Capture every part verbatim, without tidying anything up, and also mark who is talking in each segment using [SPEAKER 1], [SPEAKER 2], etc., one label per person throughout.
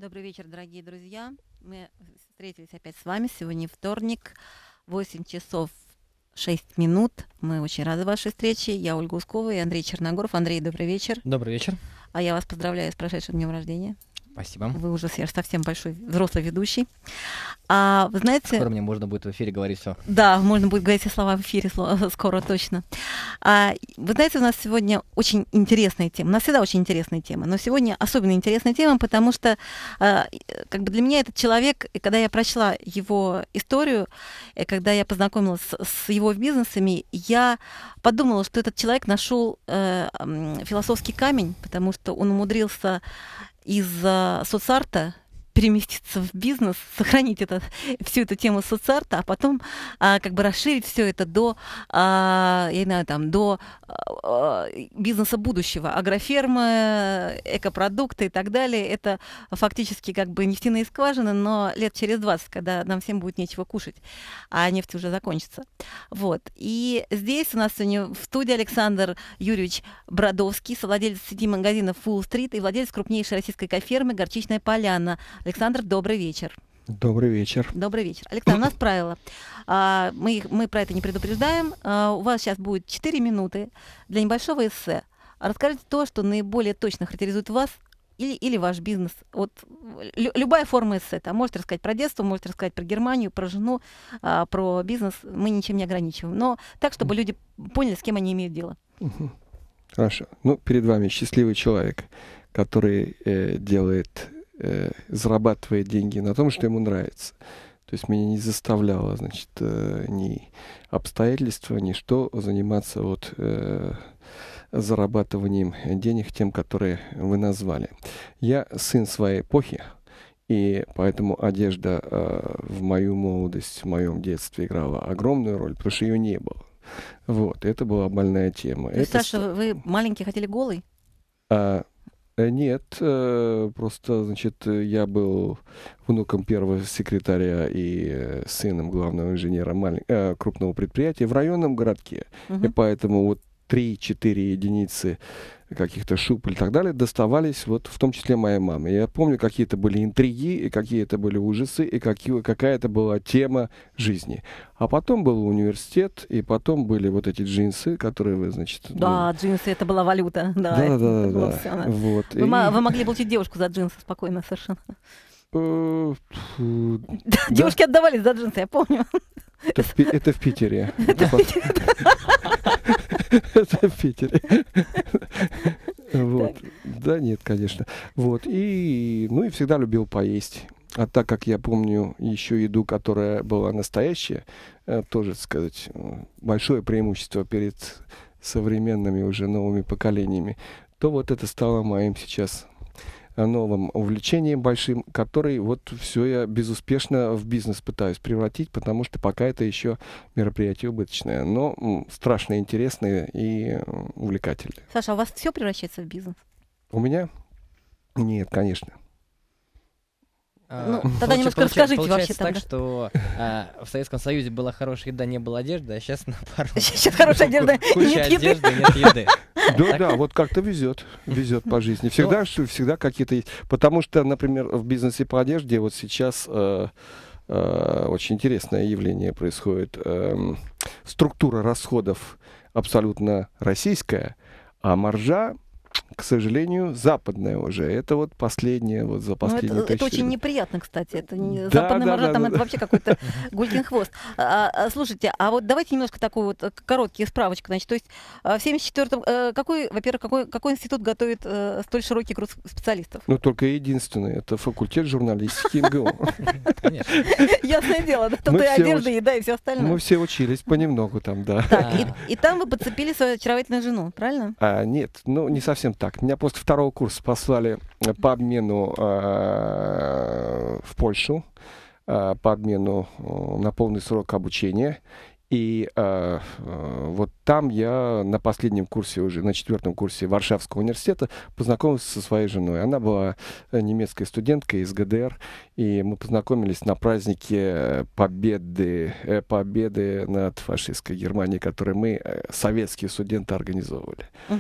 [SPEAKER 1] Добрый вечер, дорогие друзья. Мы встретились опять с вами. Сегодня вторник, восемь часов шесть минут. Мы очень рады вашей встрече. Я Ольга Ускова и Андрей Черногоров. Андрей, добрый вечер.
[SPEAKER 2] Добрый вечер.
[SPEAKER 1] А я вас поздравляю с прошедшим днем рождения.
[SPEAKER 2] Спасибо.
[SPEAKER 1] Вы уже совсем большой взрослый ведущий. А, вы знаете...
[SPEAKER 2] Скоро мне можно будет в эфире говорить все.
[SPEAKER 1] Да, можно будет говорить все слова в эфире скоро точно. А, вы знаете, у нас сегодня очень интересная тема. У нас всегда очень интересная тема, но сегодня особенно интересная тема, потому что а, как бы для меня этот человек, и когда я прочла его историю, и когда я познакомилась с, с его бизнесами, я подумала, что этот человек нашел э, философский камень, потому что он умудрился из соцарта переместиться в бизнес, сохранить это, всю эту тему соцарта, а потом а, как бы расширить все это до, а, я не знаю, там, до а, бизнеса будущего. Агрофермы, экопродукты и так далее. Это фактически как бы нефтяные скважины, но лет через двадцать, когда нам всем будет нечего кушать, а нефть уже закончится. Вот. И здесь у нас сегодня в студии Александр Юрьевич Бродовский, совладелец сети магазинов Full Street и владелец крупнейшей российской кофермы «Горчичная поляна». Александр, добрый вечер.
[SPEAKER 3] Добрый вечер.
[SPEAKER 1] Добрый вечер. Александр, у нас правило. А, мы, мы про это не предупреждаем. А, у вас сейчас будет четыре минуты для небольшого эссе. Расскажите то, что наиболее точно характеризует вас или, или ваш бизнес. Вот, лю, любая форма эссе. Там можете рассказать про детство, можете рассказать про Германию, про жену, а, про бизнес. Мы ничем не ограничиваем. Но так, чтобы люди поняли, с кем они имеют дело.
[SPEAKER 3] Хорошо. Ну, перед вами счастливый человек, который э, делает... зарабатывает деньги на том, что ему нравится. То есть меня не заставляло, значит, ни обстоятельства, ни что заниматься вот э, зарабатыванием денег тем, которые вы назвали. Я сын своей эпохи, и поэтому одежда э, в мою молодость, в моем детстве играла огромную роль, потому что ее не было. Вот, это была больная тема.
[SPEAKER 1] То есть,
[SPEAKER 3] это...
[SPEAKER 1] Саша, вы маленький хотели голый?
[SPEAKER 3] А, Нет, просто, значит, я был внуком первого секретаря и сыном главного инженера малень... крупного предприятия в районном городке. Uh-huh. И поэтому вот три-четыре единицы каких-то шуб и так далее доставались вот в том числе моей маме. Я помню, какие это были интриги, и какие это были ужасы, и какие, какая это была тема жизни. А потом был университет, и потом были вот эти джинсы, которые вы, значит...
[SPEAKER 1] Да,
[SPEAKER 3] ну...
[SPEAKER 1] джинсы, это была валюта. Да,
[SPEAKER 3] да,
[SPEAKER 1] это,
[SPEAKER 3] да,
[SPEAKER 1] это
[SPEAKER 3] да.
[SPEAKER 1] Все, да.
[SPEAKER 3] Вот.
[SPEAKER 1] Вы, и... вы могли получить девушку за джинсы спокойно совершенно. Девушки отдавались за джинсы, я помню.
[SPEAKER 3] Это в, это в Питере. Это в Питере. Вот. Да нет, конечно. Вот. И, ну и всегда любил поесть. А так как я помню еще еду, которая была настоящая, тоже, так сказать, большое преимущество перед современными уже новыми поколениями, то вот это стало моим сейчас новым увлечением большим, который вот все я безуспешно в бизнес пытаюсь превратить, потому что пока это еще мероприятие убыточное, но м, страшно интересное и увлекательное.
[SPEAKER 1] Саша, а у вас все превращается в бизнес?
[SPEAKER 3] У меня? Нет, конечно.
[SPEAKER 1] Ну, тогда немножко расскажите вообще
[SPEAKER 2] так,
[SPEAKER 1] тогда.
[SPEAKER 2] что а, в Советском Союзе была хорошая еда, не было одежды, а сейчас наоборот.
[SPEAKER 1] Сейчас хорошая одежда,
[SPEAKER 2] куча одежды, нет еды.
[SPEAKER 3] Да, да, вот как-то везет, везет по жизни. Всегда, что всегда какие-то есть. Потому что, например, в бизнесе по одежде вот сейчас э, э, очень интересное явление происходит. Э, структура расходов абсолютно российская, а маржа, к сожалению, западная уже. Это вот последнее, вот за последние
[SPEAKER 1] ну, это, это очень неприятно, кстати. Это не... да, западная да, маржа, да, там да, это да. вообще какой-то гулькин хвост. А, а, слушайте, а вот давайте немножко такой вот короткий справочку. Значит, то есть в семьдесят четвёртом какой, во-первых, какой, какой институт готовит э, столь широкий круг специалистов?
[SPEAKER 3] Ну, только единственный. Это факультет журналистики МГУ.
[SPEAKER 1] Ясное дело, тут и одежда, и еда, и все остальное.
[SPEAKER 3] Мы все учились понемногу там, да.
[SPEAKER 1] И там вы подцепили свою очаровательную жену, правильно?
[SPEAKER 3] Нет, ну, не совсем так. Меня после второго курса послали по обмену э, в Польшу, э, по обмену э, на полный срок обучения. И э, э, вот там я на последнем курсе, уже на четвертом курсе Варшавского университета познакомился со своей женой. Она была немецкой студенткой из ГДР, и мы познакомились на празднике Победы, э, Победы над фашистской Германией, который мы, э, советские студенты, организовывали.
[SPEAKER 1] Угу.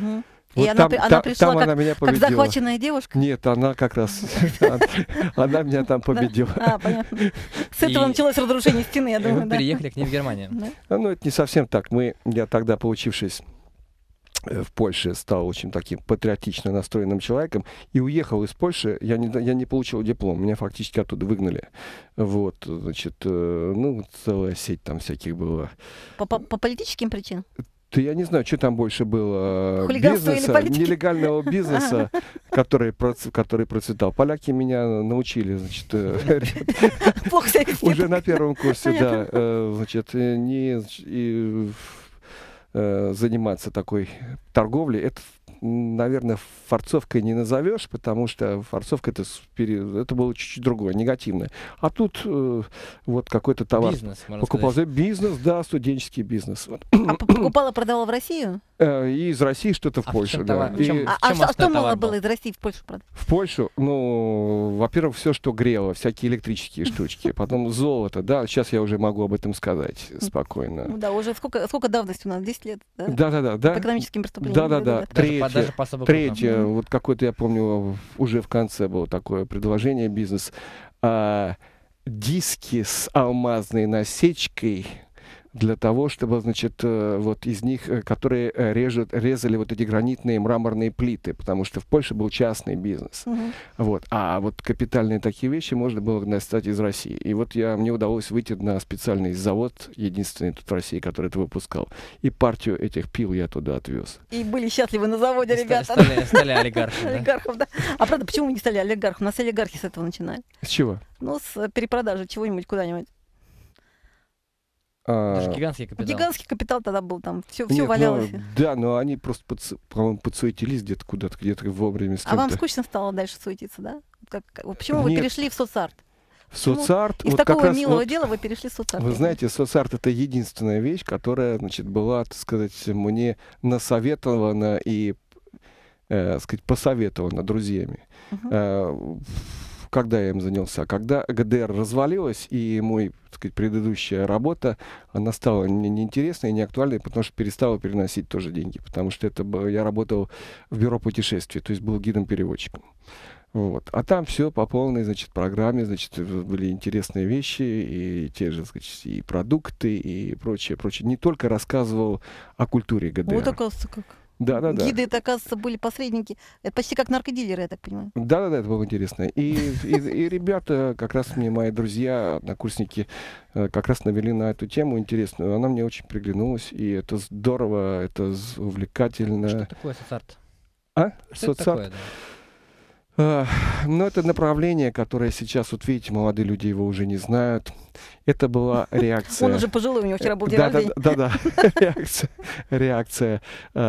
[SPEAKER 1] И
[SPEAKER 3] Вот
[SPEAKER 1] она,
[SPEAKER 3] там,
[SPEAKER 1] при- она
[SPEAKER 3] та-
[SPEAKER 1] пришла
[SPEAKER 3] там
[SPEAKER 1] как,
[SPEAKER 3] она меня
[SPEAKER 1] как
[SPEAKER 3] победила.
[SPEAKER 1] захваченная девушка?
[SPEAKER 3] Нет, она как раз, она меня там победила.
[SPEAKER 1] А, понятно. С этого
[SPEAKER 2] И-
[SPEAKER 1] началось разрушение стены, я
[SPEAKER 2] И
[SPEAKER 1] думаю,
[SPEAKER 2] вы
[SPEAKER 1] да.
[SPEAKER 2] переехали к ним в Германию.
[SPEAKER 1] Да.
[SPEAKER 3] Ну, это не совсем так. Мы, я тогда, поучившись э, в Польше, стал очень таким патриотично настроенным человеком и уехал из Польши. Я не, я не получил диплом, меня фактически оттуда выгнали. Вот, значит, э, ну, целая сеть там всяких было.
[SPEAKER 1] По, по- по политическим причинам?
[SPEAKER 3] Да я не знаю, что там больше было.
[SPEAKER 1] Хулиганство или
[SPEAKER 3] Бизнеса,
[SPEAKER 1] политики?
[SPEAKER 3] нелегального бизнеса, который, проц- который процветал. Поляки меня научили, значит, э,
[SPEAKER 1] Плохо себя вести.
[SPEAKER 3] уже на первом курсе, да,
[SPEAKER 1] Понятно.
[SPEAKER 3] э, значит, э, не значит, и, э, заниматься такой торговлей. Это, м, наверное, форцовкой не назовешь, потому что форцовка это, с- пере- это было чуть-чуть другое, негативное. А тут э, вот какой-то товар
[SPEAKER 2] Бизнес, можно
[SPEAKER 3] покупал.
[SPEAKER 2] сказать.
[SPEAKER 3] Бизнес, да, студенческий бизнес. Вот.
[SPEAKER 1] А п- покупала, продавала в Россию?
[SPEAKER 3] Э, И из России что-то в
[SPEAKER 2] А в
[SPEAKER 3] Польшу,
[SPEAKER 2] чем
[SPEAKER 3] да.
[SPEAKER 2] товар? В
[SPEAKER 3] И
[SPEAKER 2] чем-
[SPEAKER 1] А, а
[SPEAKER 2] чем
[SPEAKER 1] что, а что
[SPEAKER 2] основной
[SPEAKER 1] можно
[SPEAKER 2] товар
[SPEAKER 1] было
[SPEAKER 2] был?
[SPEAKER 1] из России в Польшу продать?
[SPEAKER 3] в Польшу, ну, во-первых, все, что грело, всякие электрические штучки, потом золото, да, сейчас я уже могу об этом сказать
[SPEAKER 1] Ну
[SPEAKER 3] спокойно.
[SPEAKER 1] да, уже сколько, сколько давности у нас? десять лет, да?
[SPEAKER 3] Да-да-да,
[SPEAKER 1] По
[SPEAKER 3] да.
[SPEAKER 1] экономическим преступлениям.
[SPEAKER 3] Да-да-да.
[SPEAKER 2] Даже по,
[SPEAKER 3] Третье,
[SPEAKER 2] даже по особо крупным.
[SPEAKER 3] третье,
[SPEAKER 1] Мгм.
[SPEAKER 3] вот какое-то, я помню, уже в конце было такое предложение, бизнес. А, диски с алмазной насечкой для того, чтобы, значит, э, вот из них, э, которые э, режут, резали вот эти гранитные мраморные плиты, потому что в Польше был частный бизнес.
[SPEAKER 1] Мгм.
[SPEAKER 3] Вот. А вот капитальные такие вещи можно было достать из России. И вот я, мне удалось выйти на специальный завод, единственный тут в России, который это выпускал. И партию этих пил я туда отвез.
[SPEAKER 1] И были счастливы на заводе,
[SPEAKER 2] Ста-
[SPEAKER 1] ребята.
[SPEAKER 2] Стали, стали олигархами, да?
[SPEAKER 1] Олигархов, да. А правда, почему мы не стали олигархом? У нас олигархи с этого начинали.
[SPEAKER 3] С чего?
[SPEAKER 1] Ну, с э, перепродажи чего-нибудь куда-нибудь.
[SPEAKER 3] А,
[SPEAKER 2] Даже гигантский капитал.
[SPEAKER 1] Гигантский капитал тогда был там, все,
[SPEAKER 3] нет, ну,
[SPEAKER 1] валялось.
[SPEAKER 3] да, но они просто, подсу- по-моему, подсуетились где-то куда-то, где-то вовремя с
[SPEAKER 1] А вам
[SPEAKER 3] кем-то.
[SPEAKER 1] скучно стало дальше суетиться, да? Как- как- вот почему вы
[SPEAKER 3] Нет.
[SPEAKER 1] перешли в соцарт?
[SPEAKER 3] В соцарт,
[SPEAKER 1] Из
[SPEAKER 3] вот как
[SPEAKER 1] такого
[SPEAKER 3] раз
[SPEAKER 1] милого
[SPEAKER 3] вот,
[SPEAKER 1] дела вы перешли в соцарт.
[SPEAKER 3] вы знаете, соцарт — это единственная вещь, которая, значит, была, так сказать, мне насоветована и, э, сказать, посоветована друзьями.
[SPEAKER 1] Мгм.
[SPEAKER 3] Э, Когда я им занялся? Когда ГДР развалилась, и мой, так сказать, предыдущая работа, она стала мне неинтересной и неактуальной, потому что перестала переносить тоже деньги. Потому что это было, я работал в бюро путешествий, то есть был гидом-переводчиком. Вот. А там все по полной, значит, программе, значит, были интересные вещи, и те же, значит, и продукты, и прочее, прочее. Не только рассказывал о культуре ГДР.
[SPEAKER 1] Вот, оказывается, как.
[SPEAKER 3] Да-да-да.
[SPEAKER 1] Гиды, это, оказывается, были посредники. Это почти как наркодилеры, я так понимаю.
[SPEAKER 3] Да-да-да, это было интересно. И, и, и ребята, как раз мне, мои друзья, однокурсники, э, как раз навели на эту тему интересную. Она мне очень приглянулась, и это здорово, это з- увлекательно.
[SPEAKER 2] Что такое соцарт?
[SPEAKER 3] А?
[SPEAKER 2] Что это
[SPEAKER 3] Соцарт?
[SPEAKER 2] такое? да?
[SPEAKER 3] А, ну, это направление, которое сейчас, вот видите, молодые люди его уже не знают. Это была реакция...
[SPEAKER 1] Он уже пожилой, у него вчера был день
[SPEAKER 3] Да, да,
[SPEAKER 1] рождения.
[SPEAKER 3] да, да, реакция, реакция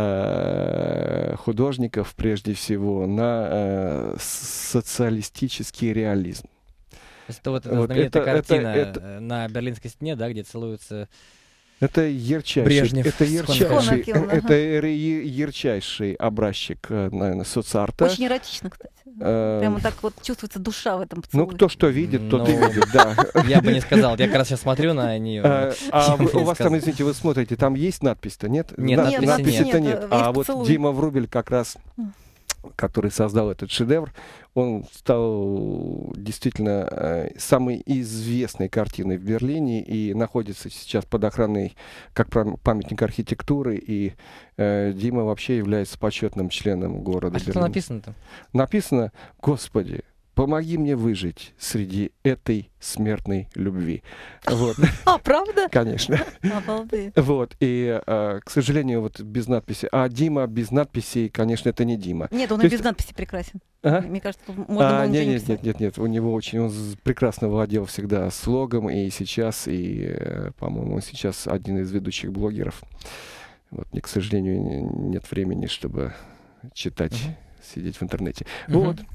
[SPEAKER 3] э, художников прежде всего на э, социалистический реализм.
[SPEAKER 2] То есть это вот эта
[SPEAKER 3] Вот
[SPEAKER 2] знаменитая
[SPEAKER 3] это- это-
[SPEAKER 2] картина
[SPEAKER 3] это-
[SPEAKER 2] э, на Берлинской стене, да, где целуются.
[SPEAKER 3] Это ярчайший,
[SPEAKER 2] Брежнев
[SPEAKER 3] это
[SPEAKER 2] с
[SPEAKER 3] ярчайший,
[SPEAKER 1] Хонекин, ага.
[SPEAKER 3] это ре- ярчайший образчик, э, наверное, соцарта.
[SPEAKER 1] Очень эротично, кстати.
[SPEAKER 3] Э,
[SPEAKER 1] Прямо так вот чувствуется душа в этом
[SPEAKER 3] Ну,
[SPEAKER 1] поцелуе.
[SPEAKER 3] кто что видит, тот и
[SPEAKER 2] Ну,
[SPEAKER 3] видит, да.
[SPEAKER 2] Я бы не сказал. Я как раз сейчас смотрю на нее.
[SPEAKER 3] Э, А
[SPEAKER 2] Я бы
[SPEAKER 3] вы-
[SPEAKER 2] не
[SPEAKER 3] у вас там,
[SPEAKER 2] сказал.
[SPEAKER 3] извините, вы смотрите, там есть надпись-то, нет?
[SPEAKER 2] Нет,
[SPEAKER 3] Да,
[SPEAKER 2] надписи
[SPEAKER 3] надписи-то
[SPEAKER 1] нет.
[SPEAKER 3] нет.
[SPEAKER 1] Есть
[SPEAKER 3] А вот
[SPEAKER 1] поцелуй.
[SPEAKER 3] Дима Врубель как раз, который создал этот шедевр, он стал действительно э, самой известной картиной в Берлине и находится сейчас под охраной как прам- памятник архитектуры. И э, Дима вообще является почетным членом города
[SPEAKER 2] А что
[SPEAKER 3] Берлина.
[SPEAKER 2] написано-то?
[SPEAKER 3] Написано: «Господи, помоги мне выжить среди этой смертной любви». Вот,
[SPEAKER 1] А, правда?
[SPEAKER 3] конечно.
[SPEAKER 1] Обалдеть.
[SPEAKER 3] Вот, и, э, к сожалению, вот без надписи. А Дима без надписей, конечно, это не Дима.
[SPEAKER 1] Нет, он
[SPEAKER 3] То
[SPEAKER 1] и
[SPEAKER 3] есть-
[SPEAKER 1] без надписи прекрасен.
[SPEAKER 3] А?
[SPEAKER 1] Мне кажется, тут можно было
[SPEAKER 3] А,
[SPEAKER 1] ничего
[SPEAKER 3] нет,
[SPEAKER 1] не
[SPEAKER 3] нет,
[SPEAKER 1] писать.
[SPEAKER 3] нет, нет, нет, у него очень, он з- прекрасно владел всегда слогом, и сейчас, и, э, по-моему, он сейчас один из ведущих блогеров. Вот, мне, к сожалению, не- нет времени, чтобы читать,
[SPEAKER 2] Мгм.
[SPEAKER 3] сидеть в интернете.
[SPEAKER 2] Мгм.
[SPEAKER 3] Вот.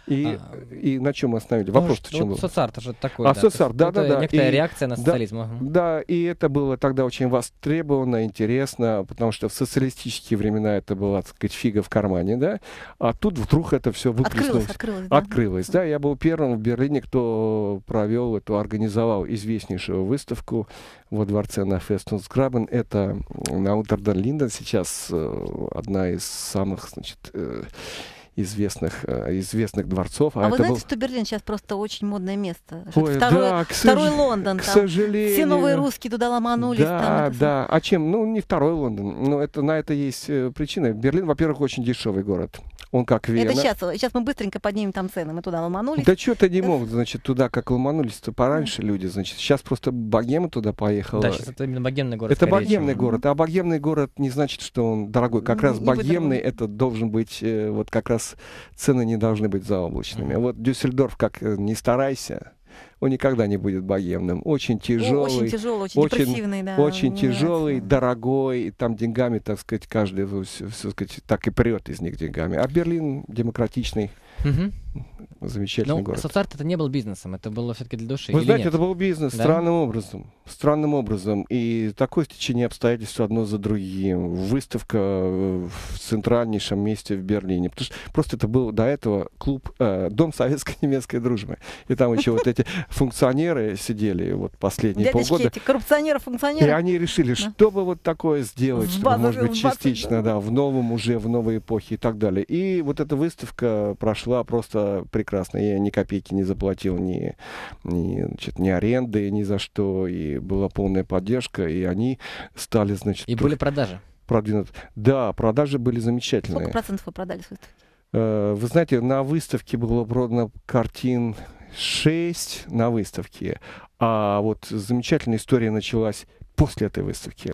[SPEAKER 3] И,
[SPEAKER 2] А,
[SPEAKER 3] и на чем мы остановили?
[SPEAKER 2] Ну,
[SPEAKER 3] Вопрос
[SPEAKER 2] что-
[SPEAKER 3] в чем
[SPEAKER 2] вот
[SPEAKER 3] был?
[SPEAKER 2] соцарт уже такой.
[SPEAKER 3] А,
[SPEAKER 2] да, то
[SPEAKER 3] соцарт,
[SPEAKER 2] есть
[SPEAKER 3] да-да-да.
[SPEAKER 2] это некоторая
[SPEAKER 3] И-
[SPEAKER 2] реакция на
[SPEAKER 3] да,
[SPEAKER 2] социализм. ага.
[SPEAKER 3] Да, и это было тогда очень востребовано, интересно, потому что в социалистические времена это была, так сказать, фига в кармане, да, а тут вдруг это все
[SPEAKER 1] Открылось,
[SPEAKER 3] выплеснулось.
[SPEAKER 1] открылось, да.
[SPEAKER 3] Открылось, да. Я был первым в Берлине, кто провел эту, организовал известнейшую выставку во дворце на Фестунсграбен. Это на Унтерден-Линден сейчас э, одна из самых, значит, э, известных, э, известных дворцов.
[SPEAKER 1] А, вы
[SPEAKER 3] это
[SPEAKER 1] знаете,
[SPEAKER 3] был...
[SPEAKER 1] что Берлин сейчас просто очень модное место? Что
[SPEAKER 3] Ой,
[SPEAKER 1] это второй,
[SPEAKER 3] да, к,
[SPEAKER 1] второй
[SPEAKER 3] сож-
[SPEAKER 1] Лондон.
[SPEAKER 3] к
[SPEAKER 1] Там
[SPEAKER 3] сожалению.
[SPEAKER 1] все новые русские туда ломанулись.
[SPEAKER 3] Да,
[SPEAKER 1] там, это
[SPEAKER 3] да. А чем? Ну, не второй Лондон. Но это, на это есть э, причина. Берлин, во-первых, очень дешевый город. Он как Вена.
[SPEAKER 1] Это сейчас, сейчас мы быстренько поднимем там цены, мы туда ломанулись.
[SPEAKER 3] Да что-то не могут, значит, туда как ломанулись-то пораньше люди, значит. Сейчас просто богема туда поехала.
[SPEAKER 2] Да, сейчас это именно богемный город.
[SPEAKER 3] Это
[SPEAKER 2] скорее,
[SPEAKER 3] богемный
[SPEAKER 2] чем-
[SPEAKER 3] город, а богемный город не значит, что он дорогой. Как
[SPEAKER 1] Не-
[SPEAKER 3] раз
[SPEAKER 1] не
[SPEAKER 3] богемный,
[SPEAKER 1] выдорожный.
[SPEAKER 3] это должен быть, э, вот как раз цены не должны быть заоблачными.
[SPEAKER 2] Мгм.
[SPEAKER 3] Вот Дюссельдорф, как э, не старайся, он никогда не будет богемным. Очень
[SPEAKER 1] О,
[SPEAKER 3] тяжелый.
[SPEAKER 1] очень тяжелый, очень,
[SPEAKER 3] очень-
[SPEAKER 1] депрессивный, да.
[SPEAKER 3] Очень
[SPEAKER 1] мне
[SPEAKER 3] тяжелый,
[SPEAKER 1] нравится.
[SPEAKER 3] дорогой, и там деньгами, так сказать, каждый, все, сказать, так и прет из них деньгами. А Берлин демократичный,
[SPEAKER 2] Мгм.
[SPEAKER 3] замечательный
[SPEAKER 2] Ну,
[SPEAKER 3] город.
[SPEAKER 2] соцарт это не был бизнесом, это было все-таки для души.
[SPEAKER 3] Вы
[SPEAKER 2] или
[SPEAKER 3] знаете,
[SPEAKER 2] нет?
[SPEAKER 3] это был бизнес
[SPEAKER 2] Да?
[SPEAKER 3] странным образом. Странным образом. И такое стечение обстоятельств одно за другим. Выставка э, в центральнейшем месте в Берлине. Потому что просто это был до этого клуб, э, дом советско-немецкой дружбы. И там еще вот эти функционеры сидели вот последние
[SPEAKER 1] Дядечки
[SPEAKER 3] полгода.
[SPEAKER 1] эти, коррупционеры,
[SPEAKER 3] И
[SPEAKER 1] функционеры.
[SPEAKER 3] они решили,
[SPEAKER 1] Да.
[SPEAKER 3] что бы вот такое сделать,
[SPEAKER 1] В
[SPEAKER 3] чтобы,
[SPEAKER 1] базу-
[SPEAKER 3] может быть,
[SPEAKER 1] в базу,
[SPEAKER 3] частично,
[SPEAKER 1] да.
[SPEAKER 3] да, в новом уже, в новой эпохе и так далее. И вот эта выставка прошла просто прекрасно. Я ни копейки не заплатил ни, ни, значит, ни аренды, ни за что. И была полная поддержка. И они стали, значит,
[SPEAKER 2] И были продажи.
[SPEAKER 3] продвинуты. Да, продажи были
[SPEAKER 1] Сколько
[SPEAKER 3] замечательные.
[SPEAKER 1] процентов вы продали с выставки?
[SPEAKER 3] Э, Вы знаете, на выставке было продано картин шесть на выставке, а вот замечательная история началась после этой выставки.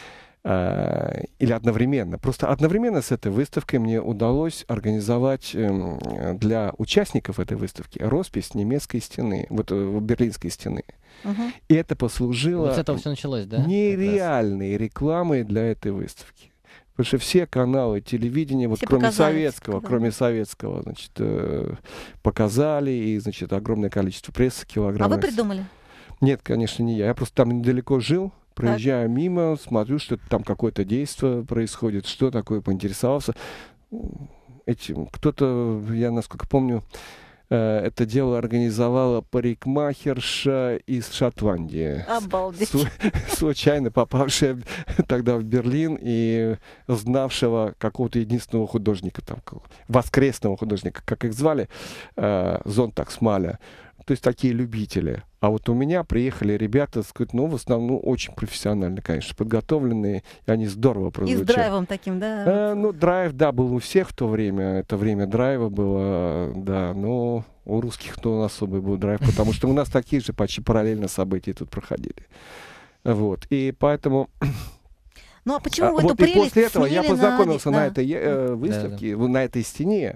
[SPEAKER 3] Э, Или одновременно. Просто одновременно с этой выставкой мне удалось организовать эм, для участников этой выставки роспись немецкой стены, вот э, берлинской стены.
[SPEAKER 1] Мгм.
[SPEAKER 3] И это послужило
[SPEAKER 2] Вот с этого все началось, да? Как раз.
[SPEAKER 3] нереальной рекламой для этой выставки. Потому что все каналы телевидения, вот
[SPEAKER 1] Все
[SPEAKER 3] кроме
[SPEAKER 1] показали,
[SPEAKER 3] советского,
[SPEAKER 1] все
[SPEAKER 3] кроме советского, значит, э, показали, и, значит, огромное количество прессы,
[SPEAKER 1] А
[SPEAKER 3] килограммов.
[SPEAKER 1] вы придумали?
[SPEAKER 3] Нет, конечно, не я. Я просто там недалеко жил, проезжаю мимо, смотрю, что там какое-то действие происходит, что такое, поинтересовался. Этим кто-то, я насколько помню, э, это дело организовала парикмахерша из Шотландии.
[SPEAKER 1] Обалдеть.
[SPEAKER 3] Су- случайно попавшая тогда в Берлин и знавшего какого-то единственного художника, там, ка- воскресного художника, как их звали, э, Зонтак Смаля. То есть такие любители. А вот у меня приехали ребята, так сказать, ну, в основном, ну, очень профессионально, конечно, подготовленные, и они здорово
[SPEAKER 1] И с
[SPEAKER 3] прозвучали.
[SPEAKER 1] драйвом таким, да?
[SPEAKER 3] Э, ну, драйв, да, был у всех в то время. Это время драйва было, да. Но у русских то особый был драйв, потому что у нас такие же почти параллельно события тут проходили. Вот. И поэтому...
[SPEAKER 1] Ну а почему
[SPEAKER 3] а,
[SPEAKER 1] вы эту
[SPEAKER 3] вот и
[SPEAKER 1] прелесть
[SPEAKER 3] после этого я
[SPEAKER 1] смели на
[SPEAKER 3] познакомился
[SPEAKER 1] один-
[SPEAKER 3] на
[SPEAKER 1] да.
[SPEAKER 3] этой э, выставке, в- на этой стене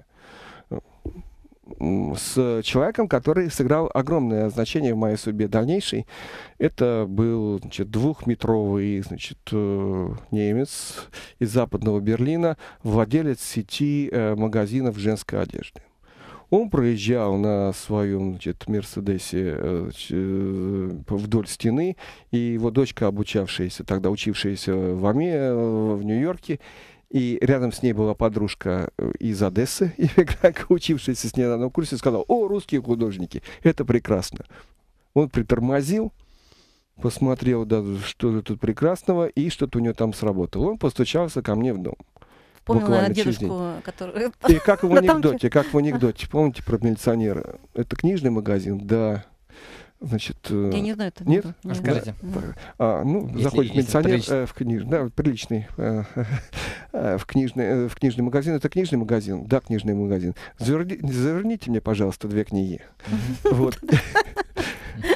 [SPEAKER 3] м, с человеком, который сыграл огромное значение в моей судьбе дальнейшей. Это был, значит, двухметровый, значит, э, немец из западного Берлина, владелец сети э, магазинов женской одежды. Он проезжал на своем, значит, Мерседесе э, ч- э, вдоль стены, и его дочка, обучавшаяся, тогда учившаяся в Аме, э, в Нью-Йорке, и рядом с ней была подружка э, из Одессы, иммигрантка, учившаяся с ней на одном курсе, сказала: «О, русские художники, это прекрасно». Он притормозил, посмотрел, да, что же тут прекрасного, и что-то у него там сработало. Он постучался ко мне в дом.
[SPEAKER 1] Помню, наверное,
[SPEAKER 3] буквально через
[SPEAKER 1] дедушку, который...
[SPEAKER 3] И как в
[SPEAKER 1] На танке.
[SPEAKER 3] анекдоте, как в анекдоте, помните про милиционера? Это книжный магазин? Да. Значит, э,
[SPEAKER 1] Я не знаю, это
[SPEAKER 3] Нет?
[SPEAKER 1] не-
[SPEAKER 2] Расскажите.
[SPEAKER 1] Да.
[SPEAKER 3] а, ну,
[SPEAKER 2] Если-
[SPEAKER 3] заходит
[SPEAKER 2] если
[SPEAKER 3] милиционер
[SPEAKER 2] прилично.
[SPEAKER 3] э, в книжный, да, приличный, э, э, в, книжный, э, в книжный магазин. Это книжный магазин? Да, книжный магазин. Заверни- заверните мне, пожалуйста, две книги. Вот.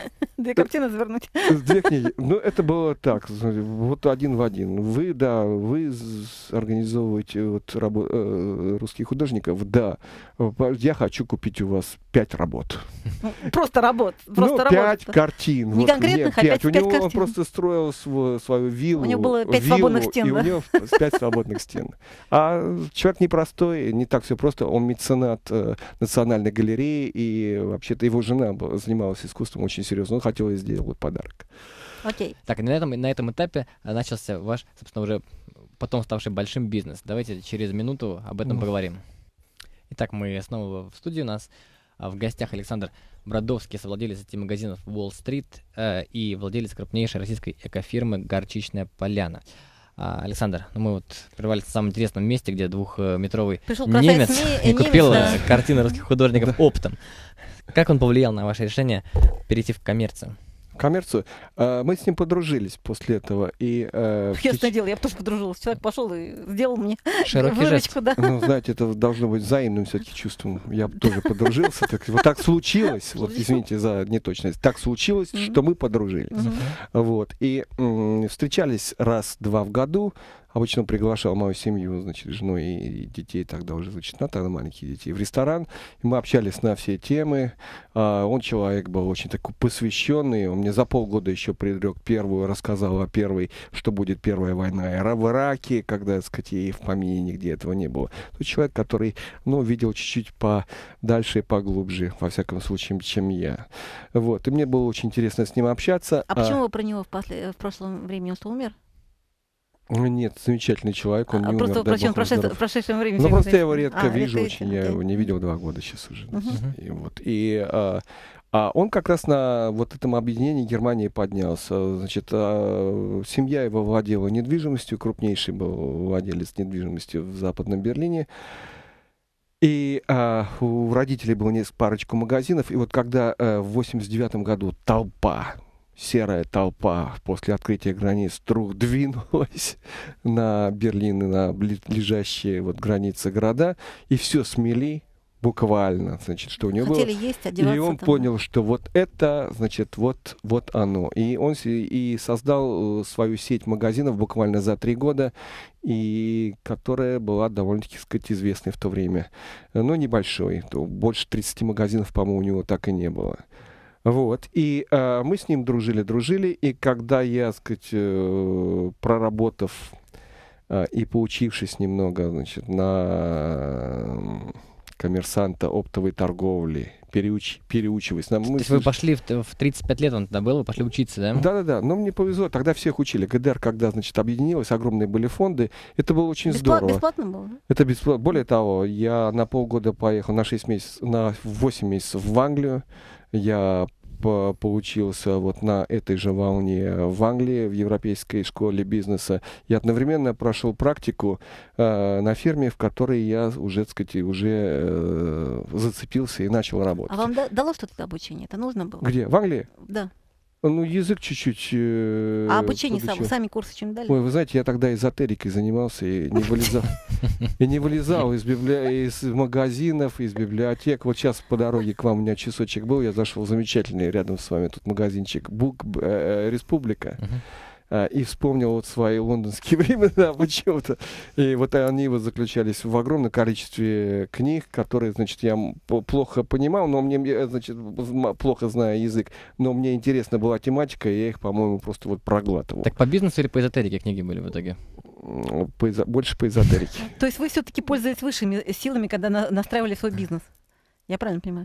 [SPEAKER 1] Две картины завернуть.
[SPEAKER 3] Две книги. Ну, это было так, вот один в один. Вы, да, вы организовываете вот рабо- э, русских художников, да. Я хочу купить у вас пять работ.
[SPEAKER 1] Просто работ. Просто
[SPEAKER 3] ну, пять картин.
[SPEAKER 1] Не вот, конкретных, а пять,
[SPEAKER 3] у
[SPEAKER 1] пять
[SPEAKER 3] него
[SPEAKER 1] картин.
[SPEAKER 3] Он просто строил свою, свою виллу.
[SPEAKER 1] У него было пять
[SPEAKER 3] виллу,
[SPEAKER 1] свободных стен,
[SPEAKER 3] и
[SPEAKER 1] да?
[SPEAKER 3] у него пять свободных стен. А человек непростой, не так все просто. Он меценат э, Национальной галереи, и вообще-то его жена занималась искусством очень серьезно. Он хотел ей сделать подарок.
[SPEAKER 1] Окей.
[SPEAKER 2] Так, на этом, на этом этапе начался ваш, собственно, уже потом ставший большим бизнес. Давайте через минуту об этом mm. поговорим. Итак, мы снова в студии. У нас а, в гостях Александр Бродовский, совладелец сети магазинов Уолл-стрит э, и владелец крупнейшей российской экофирмы «Горчичная поляна». А, Александр, ну мы вот прервались в самом интересном месте, где двухметровый немец
[SPEAKER 1] не,
[SPEAKER 2] и купил
[SPEAKER 1] немец, да.
[SPEAKER 2] картины русских художников оптом. Как он повлиял на ваше решение перейти в коммерцию?
[SPEAKER 3] коммерцию. Мы с ним подружились после этого. И, э,
[SPEAKER 1] Ясное теч... дело, я бы тоже подружилась. Человек пошел и сделал мне
[SPEAKER 2] широкий
[SPEAKER 1] выручку.
[SPEAKER 2] жест.
[SPEAKER 1] Да.
[SPEAKER 3] Ну, знаете, это должно быть взаимным все-таки чувством. Я бы тоже подружился. Так, вот так случилось, вот извините за неточность, так случилось, mm-hmm. что мы подружились. Mm-hmm. Вот. И м- встречались раз-два в году. Обычно приглашал мою семью, значит, жену и детей, тогда уже, значит, на тогда маленькие детей, в ресторан. И мы общались на все темы. А, он человек был очень такой посвященный. Он мне за полгода еще предрек первую, рассказал о первой, что будет первая война в Ираке, когда, так сказать, и в помине нигде этого не было. Тот человек, который, ну, видел чуть-чуть подальше и поглубже, во всяком случае, чем я. Вот. И мне было очень интересно с ним общаться.
[SPEAKER 1] А, а почему вы про него в, после... в прошлом времени он умер?
[SPEAKER 3] Нет, замечательный человек, он а, не
[SPEAKER 1] просто
[SPEAKER 3] умер, дай
[SPEAKER 1] прошед... в прошедшем времени.
[SPEAKER 3] Ну, просто я его редко
[SPEAKER 1] а,
[SPEAKER 3] вижу
[SPEAKER 1] редко
[SPEAKER 3] очень,
[SPEAKER 1] okay.
[SPEAKER 3] я его не видел два года сейчас уже.
[SPEAKER 1] Uh-huh.
[SPEAKER 3] И, вот, и а, а он как раз на вот этом объединении Германии поднялся. Значит, а, семья его владела недвижимостью, крупнейший был владелец недвижимости в Западном Берлине. И а, у родителей было несколько парочку магазинов, и вот когда а, в восемьдесят девятом году толпа, серая толпа после открытия границ вдруг двинулась на Берлин и на лежащие вот границы города, и все смели буквально, значит, что у него
[SPEAKER 1] Хотели
[SPEAKER 3] было.
[SPEAKER 1] Есть, одеваться
[SPEAKER 3] и он
[SPEAKER 1] там.
[SPEAKER 3] понял, что вот это, значит, вот, вот оно. И он и создал свою сеть магазинов буквально за три года, и которая была довольно-таки, так сказать, известной в то время. Но небольшой. Больше тридцати магазинов, по-моему, у него так и не было. Вот, и э, мы с ним дружили-дружили, и когда я, так сказать, э, проработав э, и поучившись немного, значит, на коммерсанта оптовой торговли, переуч, переучиваясь. Нам,
[SPEAKER 2] То
[SPEAKER 3] мы
[SPEAKER 2] есть вы пошли в, в тридцать пять лет, он тогда был, вы пошли учиться, да?
[SPEAKER 3] Да-да-да, но мне повезло, тогда всех учили. ГДР, когда, значит, объединилась, огромные были фонды, это было очень
[SPEAKER 1] Бесплат,
[SPEAKER 3] здорово.
[SPEAKER 1] Бесплатно было?
[SPEAKER 3] Это бесплатно. Более того, я на полгода поехал, на шесть месяцев, на восемь месяцев в Англию. Я поучился вот на этой же волне в Англии, в Европейской школе бизнеса. Я одновременно прошел практику э, на фирме, в которой я уже, так сказать, уже э, зацепился и начал работать.
[SPEAKER 1] А вам дало что-то обучение? Это нужно было?
[SPEAKER 3] Где? В Англии?
[SPEAKER 1] Да.
[SPEAKER 3] Ну, язык чуть-чуть... Э,
[SPEAKER 1] а обучение сам, сами курсы чем дали?
[SPEAKER 3] Ой, вы знаете, я тогда эзотерикой занимался и не вылезал. И не вылезал из, библи... из магазинов, из библиотек. Вот сейчас по дороге к вам у меня часочек был, я зашел в замечательный рядом с вами тут магазинчик Бук э, Республика. И вспомнил вот свои лондонские времена почему-то. И вот они вот заключались в огромном количестве книг, которые, значит, я плохо понимал, но мне, значит, плохо знаю язык, но мне интересна была тематика, и я их, по-моему, просто вот проглатывал.
[SPEAKER 2] Так по бизнесу или по эзотерике книги были в итоге?
[SPEAKER 3] По эзо... Больше по эзотерике.
[SPEAKER 1] То есть вы все-таки пользовались высшими силами, когда настраивали свой бизнес? Я правильно понимаю?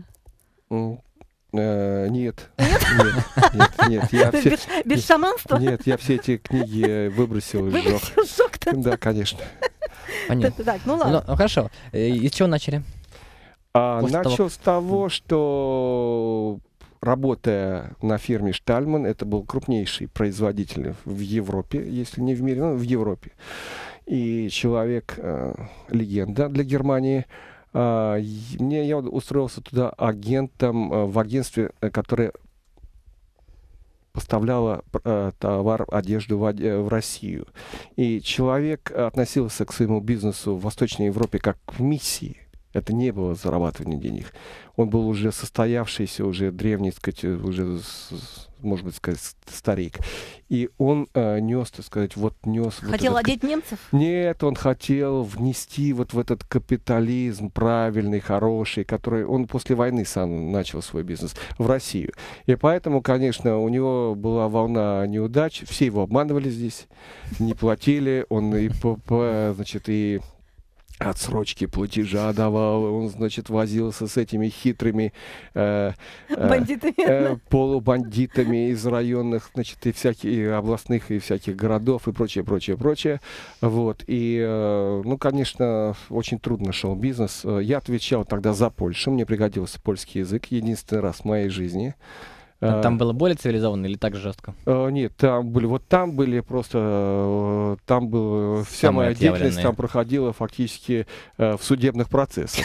[SPEAKER 3] Uh, нет. Нет? Нет, нет, нет. Я все...
[SPEAKER 1] без, без шаманства?
[SPEAKER 3] Нет, я все эти книги выбросил и сжег.
[SPEAKER 1] Выбросил, сжег, да?
[SPEAKER 3] Да, конечно.
[SPEAKER 2] Понятно.
[SPEAKER 1] Так, ну ладно.
[SPEAKER 2] Ну, хорошо. И с чего начали?
[SPEAKER 3] А, начал того... с того, что работая на фирме Штальман, это был крупнейший производитель в Европе, если не в мире, но в Европе. И человек, э, легенда для Германии. Uh, мне, я устроился туда агентом uh, в агентстве, которое поставляло uh, товар, одежду в, uh, в Россию. И человек относился к своему бизнесу в Восточной Европе как к миссии. Это не было зарабатывание денег. Он был уже состоявшийся, уже древний, сказать, уже, может быть, сказать, старик. И он э, нес, так сказать, вот нес...
[SPEAKER 1] Хотел
[SPEAKER 3] вот этот...
[SPEAKER 1] одеть немцев?
[SPEAKER 3] Нет, он хотел внести вот в этот капитализм правильный, хороший, который... Он после войны сам начал свой бизнес в Россию. И поэтому, конечно, у него была волна неудач. Все его обманывали здесь, не платили. Он и, по, по, значит, и... отсрочки платежа давал, он, значит, возился с этими хитрыми э, э,
[SPEAKER 1] бандитами.
[SPEAKER 3] Э, полубандитами из районных, значит, и всяких и областных, и всяких городов, и прочее, прочее, прочее. Вот. И, э, ну, конечно, очень трудно шел бизнес. Я отвечал тогда за Польшу, мне пригодился польский язык, единственный раз в моей жизни.
[SPEAKER 2] А там было более цивилизованно или так жестко?
[SPEAKER 3] Uh, нет, там были, вот там были просто, uh, там была вся моя деятельность там проходила фактически uh, в судебных процессах.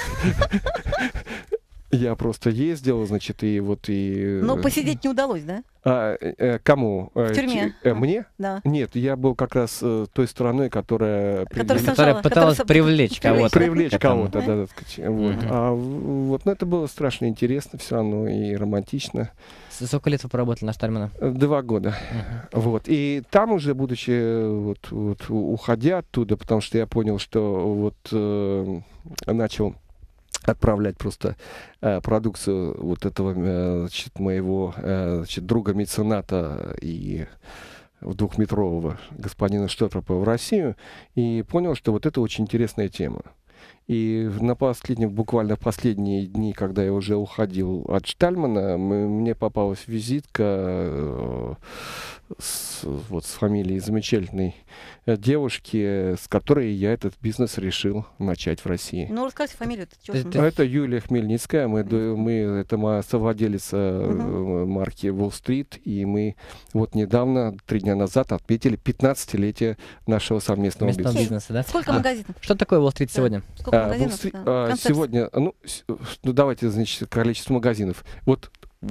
[SPEAKER 3] Я просто ездил, значит, и вот и...
[SPEAKER 1] Но посидеть не удалось, да?
[SPEAKER 3] А, э, кому?
[SPEAKER 1] В тюрьме.
[SPEAKER 3] Э, мне?
[SPEAKER 1] Да.
[SPEAKER 3] Нет, я был как раз э, той стороной, которая...
[SPEAKER 1] Которая,
[SPEAKER 2] которая пыталась
[SPEAKER 1] которая...
[SPEAKER 2] привлечь кого-то.
[SPEAKER 3] Привлечь кого-то, да, да, сказать. Вот.
[SPEAKER 2] Угу.
[SPEAKER 3] А вот, ну, это было страшно интересно все равно и романтично.
[SPEAKER 2] Сколько лет вы поработали на Штальмана?
[SPEAKER 3] Два года. Uh-huh. Вот. И там уже, будучи, вот, вот, уходя оттуда, потому что я понял, что вот э, начал отправлять просто э, продукцию вот этого э, значит, моего э, значит, друга-мецената и двухметрового господина Штопропа в Россию, и понял, что вот это очень интересная тема. И на последнем, буквально в последние дни, когда я уже уходил от Штальмана, мы, мне попалась визитка э, с, вот, с фамилией замечательной девушки, с которой я этот бизнес решил начать в России.
[SPEAKER 1] Ну, расскажите фамилию.
[SPEAKER 3] Это, это Юлия Хмельницкая, мы, мы, это моя совладелица uh-huh. марки Wall Street, и мы вот недавно, три дня назад, отметили пятнадцатилетие нашего совместного
[SPEAKER 2] Местного
[SPEAKER 3] бизнеса.
[SPEAKER 2] бизнеса, да?
[SPEAKER 1] Сколько
[SPEAKER 2] а,
[SPEAKER 1] магазинов?
[SPEAKER 2] Что такое Wall Street да. сегодня?
[SPEAKER 1] Сколько
[SPEAKER 3] а,
[SPEAKER 1] магазинов?
[SPEAKER 3] Street,
[SPEAKER 1] да.
[SPEAKER 3] а, сегодня, ну, ну, давайте, значит, количество магазинов. Вот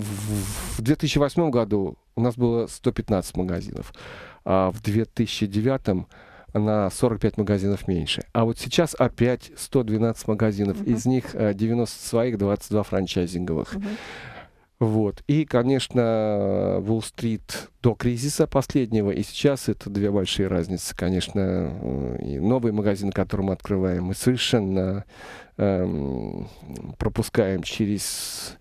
[SPEAKER 3] в, в две тысячи восьмом году у нас было сто пятнадцать магазинов, а в две тысячи девятом на сорок пять магазинов меньше. А вот сейчас опять сто двенадцать магазинов, uh-huh. из них девяносто своих, двадцать два франчайзинговых. Uh-huh. Вот. И, конечно, Wall Street до кризиса последнего, и сейчас это две большие разницы. Конечно, и новые магазины, которые мы открываем, мы совершенно эм, пропускаем через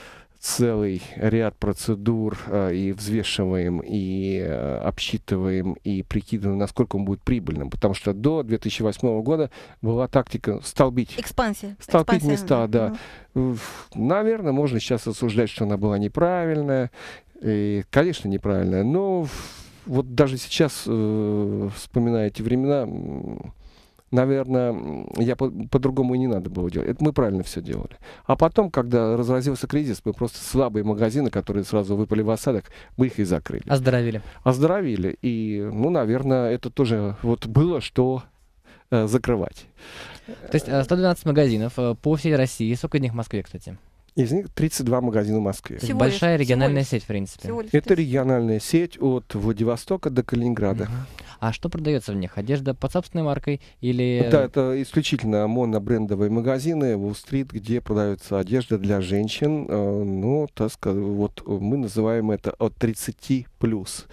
[SPEAKER 3] целый ряд процедур э, и взвешиваем, и э, обсчитываем, и прикидываем, насколько он будет прибыльным. Потому что до две тысячи восьмого года была тактика столбить.
[SPEAKER 1] Экспансия.
[SPEAKER 3] Столбить
[SPEAKER 1] Экспансия,
[SPEAKER 3] места, да.
[SPEAKER 1] да.
[SPEAKER 3] Наверное, можно сейчас осуждать, что она была неправильная. И, конечно, неправильная. Но вот даже сейчас, э, вспоминая эти времена, наверное, я по- по-другому и не надо было делать. Это мы правильно все делали. А потом, когда разразился кризис, мы просто слабые магазины, которые сразу выпали в осадок, мы их и закрыли.
[SPEAKER 2] Оздоровили. Оздоровили.
[SPEAKER 3] И, ну, наверное, это тоже вот было, что э, закрывать.
[SPEAKER 2] То есть сто двенадцать магазинов по всей России. Сколько из них в Москве, кстати?
[SPEAKER 3] Из них тридцать два магазина в Москве.
[SPEAKER 2] Всего большая лишь, региональная сеть, в принципе.
[SPEAKER 3] Это региональная сеть от Владивостока до Калининграда.
[SPEAKER 2] Uh-huh. А что продается в них? Одежда под собственной маркой или...
[SPEAKER 3] Да, это исключительно монобрендовые магазины Wall Street, где продается одежда для женщин. Ну, так сказать, вот мы называем это от тридцати плюс.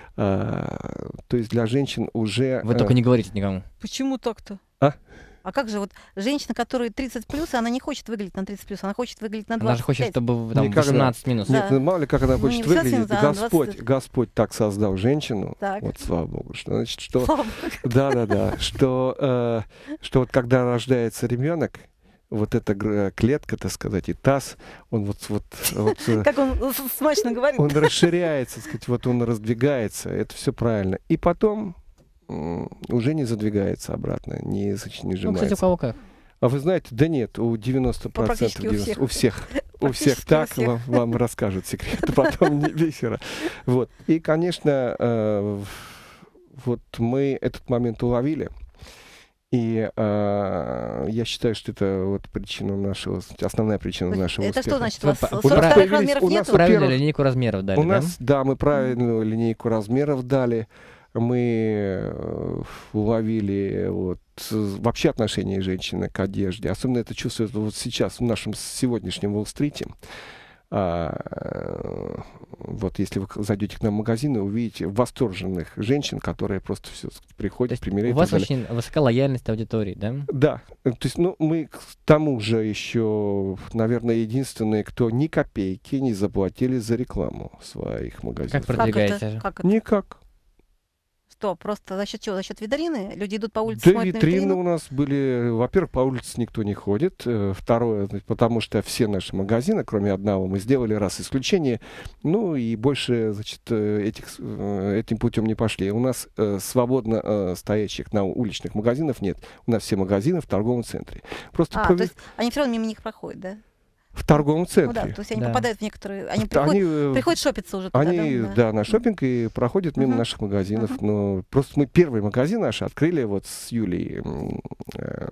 [SPEAKER 3] То есть для женщин уже...
[SPEAKER 2] Вы только не говорите никому.
[SPEAKER 1] Почему так-то?
[SPEAKER 3] А?
[SPEAKER 1] А как же вот женщина, которая тридцать плюс, она не хочет выглядеть на тридцать плюс, она хочет выглядеть на двадцать пять.
[SPEAKER 2] Она же хочет, чтобы там восемнадцать минус.
[SPEAKER 3] Нет,
[SPEAKER 1] да.
[SPEAKER 3] мало ли как она
[SPEAKER 1] ну,
[SPEAKER 3] хочет выглядеть.
[SPEAKER 1] Да,
[SPEAKER 3] Господь,
[SPEAKER 1] двадцать...
[SPEAKER 3] Господь так создал женщину.
[SPEAKER 1] Так.
[SPEAKER 3] Вот слава Богу, что значит, что. Да, да, да. Что, э, что вот когда рождается ребенок, вот эта клетка, так сказать, и таз, он вот, вот, вот
[SPEAKER 1] как он смачно говорит.
[SPEAKER 3] Он расширяется, так сказать, вот он раздвигается. Это все правильно. И потом уже не задвигается обратно, не, значит, не сжимается.
[SPEAKER 2] Ну, кстати, у кого как?
[SPEAKER 3] А вы знаете, да нет, у девяноста процентов,
[SPEAKER 1] у всех,
[SPEAKER 3] у всех, у всех так, всех. Вам, вам расскажут секреты потом не вечера. Вот. И, конечно, э, вот мы этот момент уловили, и э, я считаю, что это вот причина нашего, основная причина нашего
[SPEAKER 1] это
[SPEAKER 3] успеха.
[SPEAKER 1] Это что значит? У вас
[SPEAKER 3] у
[SPEAKER 1] сорок вторых размеров
[SPEAKER 3] у
[SPEAKER 1] нету?
[SPEAKER 3] нас
[SPEAKER 2] правильную линейку размеров дали,
[SPEAKER 3] у
[SPEAKER 2] да?
[SPEAKER 3] нас, да, мы правильную линейку размеров дали. мы уловили вот, вообще отношение женщины к одежде. Особенно это чувствуется вот сейчас в нашем сегодняшнем Уолл-стрите. А, вот если вы зайдете к нам в магазин, вы увидите восторженных женщин, которые просто все приходят, примеряют.
[SPEAKER 2] У вас очень высока лояльность аудитории, да?
[SPEAKER 3] Да. То есть, ну, мы к тому же еще, наверное, единственные, кто ни копейки не заплатили за рекламу своих магазинов.
[SPEAKER 2] Как продвигаете?
[SPEAKER 1] Как это? Как это?
[SPEAKER 3] Никак.
[SPEAKER 1] Что, просто за счет чего? За счет витрины? Люди идут по улице,
[SPEAKER 3] Да,
[SPEAKER 1] смотрят на
[SPEAKER 3] витрины
[SPEAKER 1] витрину?
[SPEAKER 3] у нас были... Во-первых, по улице никто не ходит. Э, Второе, потому что все наши магазины, кроме одного, мы сделали раз исключение. Ну и больше, значит, э, этих, э, этим путем не пошли. У нас э, свободно э, стоящих на уличных магазинов нет. У нас все магазины в торговом центре. Просто
[SPEAKER 1] А,
[SPEAKER 3] пови-
[SPEAKER 1] то есть они все равно мимо них проходят, да?
[SPEAKER 3] в торговом
[SPEAKER 1] Ну
[SPEAKER 3] центре.
[SPEAKER 1] да, то есть они
[SPEAKER 2] Да.
[SPEAKER 1] попадают в некоторые... Они
[SPEAKER 3] Они,
[SPEAKER 1] приходят,
[SPEAKER 3] э,
[SPEAKER 1] приходят шопиться уже туда,
[SPEAKER 3] Они,
[SPEAKER 1] да?
[SPEAKER 3] да, на шопинг и проходят мимо
[SPEAKER 1] Мгм.
[SPEAKER 3] наших магазинов.
[SPEAKER 1] Мгм.
[SPEAKER 3] Но просто мы первый магазин наш открыли вот с Юлей м, э,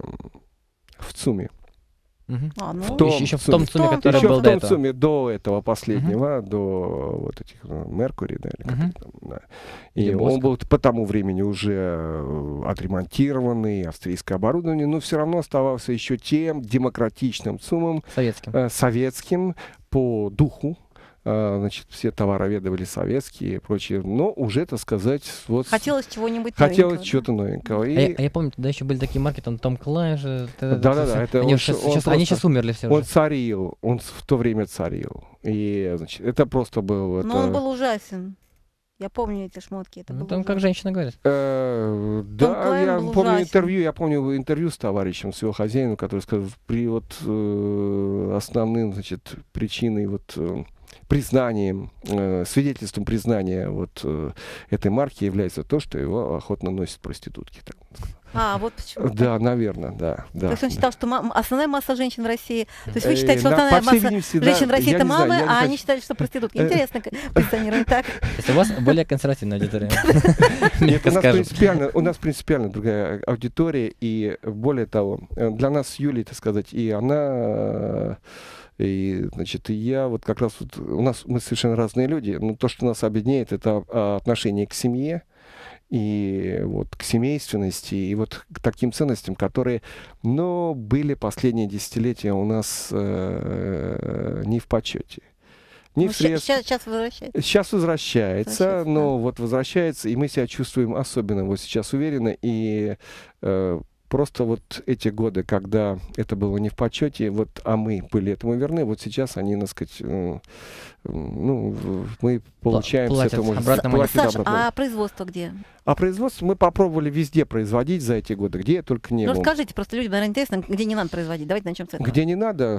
[SPEAKER 3] в ЦУМе.
[SPEAKER 2] Мгм.
[SPEAKER 1] А, ну,
[SPEAKER 3] В том
[SPEAKER 2] Еще, еще в том
[SPEAKER 1] ЦУМе.
[SPEAKER 2] ЦУМе, который
[SPEAKER 3] Еще
[SPEAKER 2] был
[SPEAKER 3] в
[SPEAKER 2] до
[SPEAKER 3] том
[SPEAKER 2] этого.
[SPEAKER 3] ЦУМе до этого последнего, до вот этих э, Меркури, да, или как
[SPEAKER 2] Мгм.
[SPEAKER 3] они там, да. И
[SPEAKER 2] Или
[SPEAKER 3] он
[SPEAKER 2] Боско.
[SPEAKER 3] был по тому времени уже э, отремонтированный, австрийское оборудование, но все равно оставался еще тем демократичным ЦУМом,
[SPEAKER 2] Советским.
[SPEAKER 3] э, советским по духу. А, значит, все товароведы были советские и прочее, но уже, так сказать, вот...
[SPEAKER 1] хотелось чего-нибудь
[SPEAKER 3] Хотелось
[SPEAKER 1] новенького, да?
[SPEAKER 3] чего-то новенького.
[SPEAKER 2] А,
[SPEAKER 3] И...
[SPEAKER 2] я, а я помню, тогда еще были такие марки, там Том Клайн же. т-
[SPEAKER 3] Да-да-да,
[SPEAKER 2] все-
[SPEAKER 3] это
[SPEAKER 2] Они,
[SPEAKER 3] он
[SPEAKER 2] щас-
[SPEAKER 3] ш- он
[SPEAKER 2] щас- они
[SPEAKER 3] просто-
[SPEAKER 2] сейчас умерли все
[SPEAKER 3] Он
[SPEAKER 2] уже.
[SPEAKER 3] царил, он в то время царил. И, значит, это просто был...
[SPEAKER 1] Но он
[SPEAKER 3] это-
[SPEAKER 1] был ужасен. Я помню эти шмотки. Это
[SPEAKER 2] Ну,
[SPEAKER 1] было
[SPEAKER 2] там как
[SPEAKER 1] ужасно.
[SPEAKER 2] женщина говорит.
[SPEAKER 3] Э, да,
[SPEAKER 1] Клайн
[SPEAKER 3] я
[SPEAKER 1] был
[SPEAKER 3] помню
[SPEAKER 1] ужасен.
[SPEAKER 3] интервью, я помню интервью с товарищем, с его хозяином, который сказал, при вот э, основным, значит, причиной вот э, признанием, э, свидетельством признания вот э, этой марки является то, что его охотно носят проститутки. Так он сказал.
[SPEAKER 1] А, вот почему.
[SPEAKER 3] Да, наверное, да, да.
[SPEAKER 1] То есть он
[SPEAKER 3] да.
[SPEAKER 1] считал, что ма- основная масса женщин в России... То есть
[SPEAKER 3] Э,
[SPEAKER 1] вы считаете, что
[SPEAKER 3] на-
[SPEAKER 1] основная
[SPEAKER 3] по всей
[SPEAKER 1] масса
[SPEAKER 3] видимости, да,
[SPEAKER 1] женщин в России
[SPEAKER 3] я
[SPEAKER 1] это
[SPEAKER 3] не знаю,
[SPEAKER 1] мамы,
[SPEAKER 3] я не
[SPEAKER 1] а
[SPEAKER 3] хочу-
[SPEAKER 1] они считали, что проститутки.
[SPEAKER 3] Э.
[SPEAKER 1] Интересно позиционирование так.
[SPEAKER 2] То есть у вас более консервативная аудитория.
[SPEAKER 3] Нет, у
[SPEAKER 2] Мягко
[SPEAKER 3] нас,
[SPEAKER 2] скажем.
[SPEAKER 3] принципиально, у нас принципиально другая аудитория, и более того, э, для нас с Юлей, так сказать, и она, э, и, значит, и я, вот как раз вот, у нас мы совершенно разные люди, но то, что нас объединяет, это а, отношение к семье, и вот к семейственности, и вот к таким ценностям, которые, но были последние десятилетия у нас э, не в почете. Не
[SPEAKER 1] Ну,
[SPEAKER 3] в средствах.
[SPEAKER 1] ща- Сейчас возвращается.
[SPEAKER 3] Сейчас возвращается,
[SPEAKER 1] Возвращается,
[SPEAKER 3] но вот возвращается, и мы себя чувствуем особенно вот сейчас уверенно, и э, просто вот эти годы, когда это было не в почете, вот, а мы были этому верны, вот сейчас они, так сказать, э, ну, в- мы получаем
[SPEAKER 2] платят
[SPEAKER 3] с этого
[SPEAKER 2] обратно
[SPEAKER 3] платят
[SPEAKER 1] Саша,
[SPEAKER 3] обратно.
[SPEAKER 1] а производство где?
[SPEAKER 3] А производство мы попробовали везде производить за эти годы, где я только не
[SPEAKER 1] Ну,
[SPEAKER 3] был.
[SPEAKER 1] расскажите, просто людям, наверное, интересно, где не надо производить. Давайте начнем с этого.
[SPEAKER 3] Где не надо.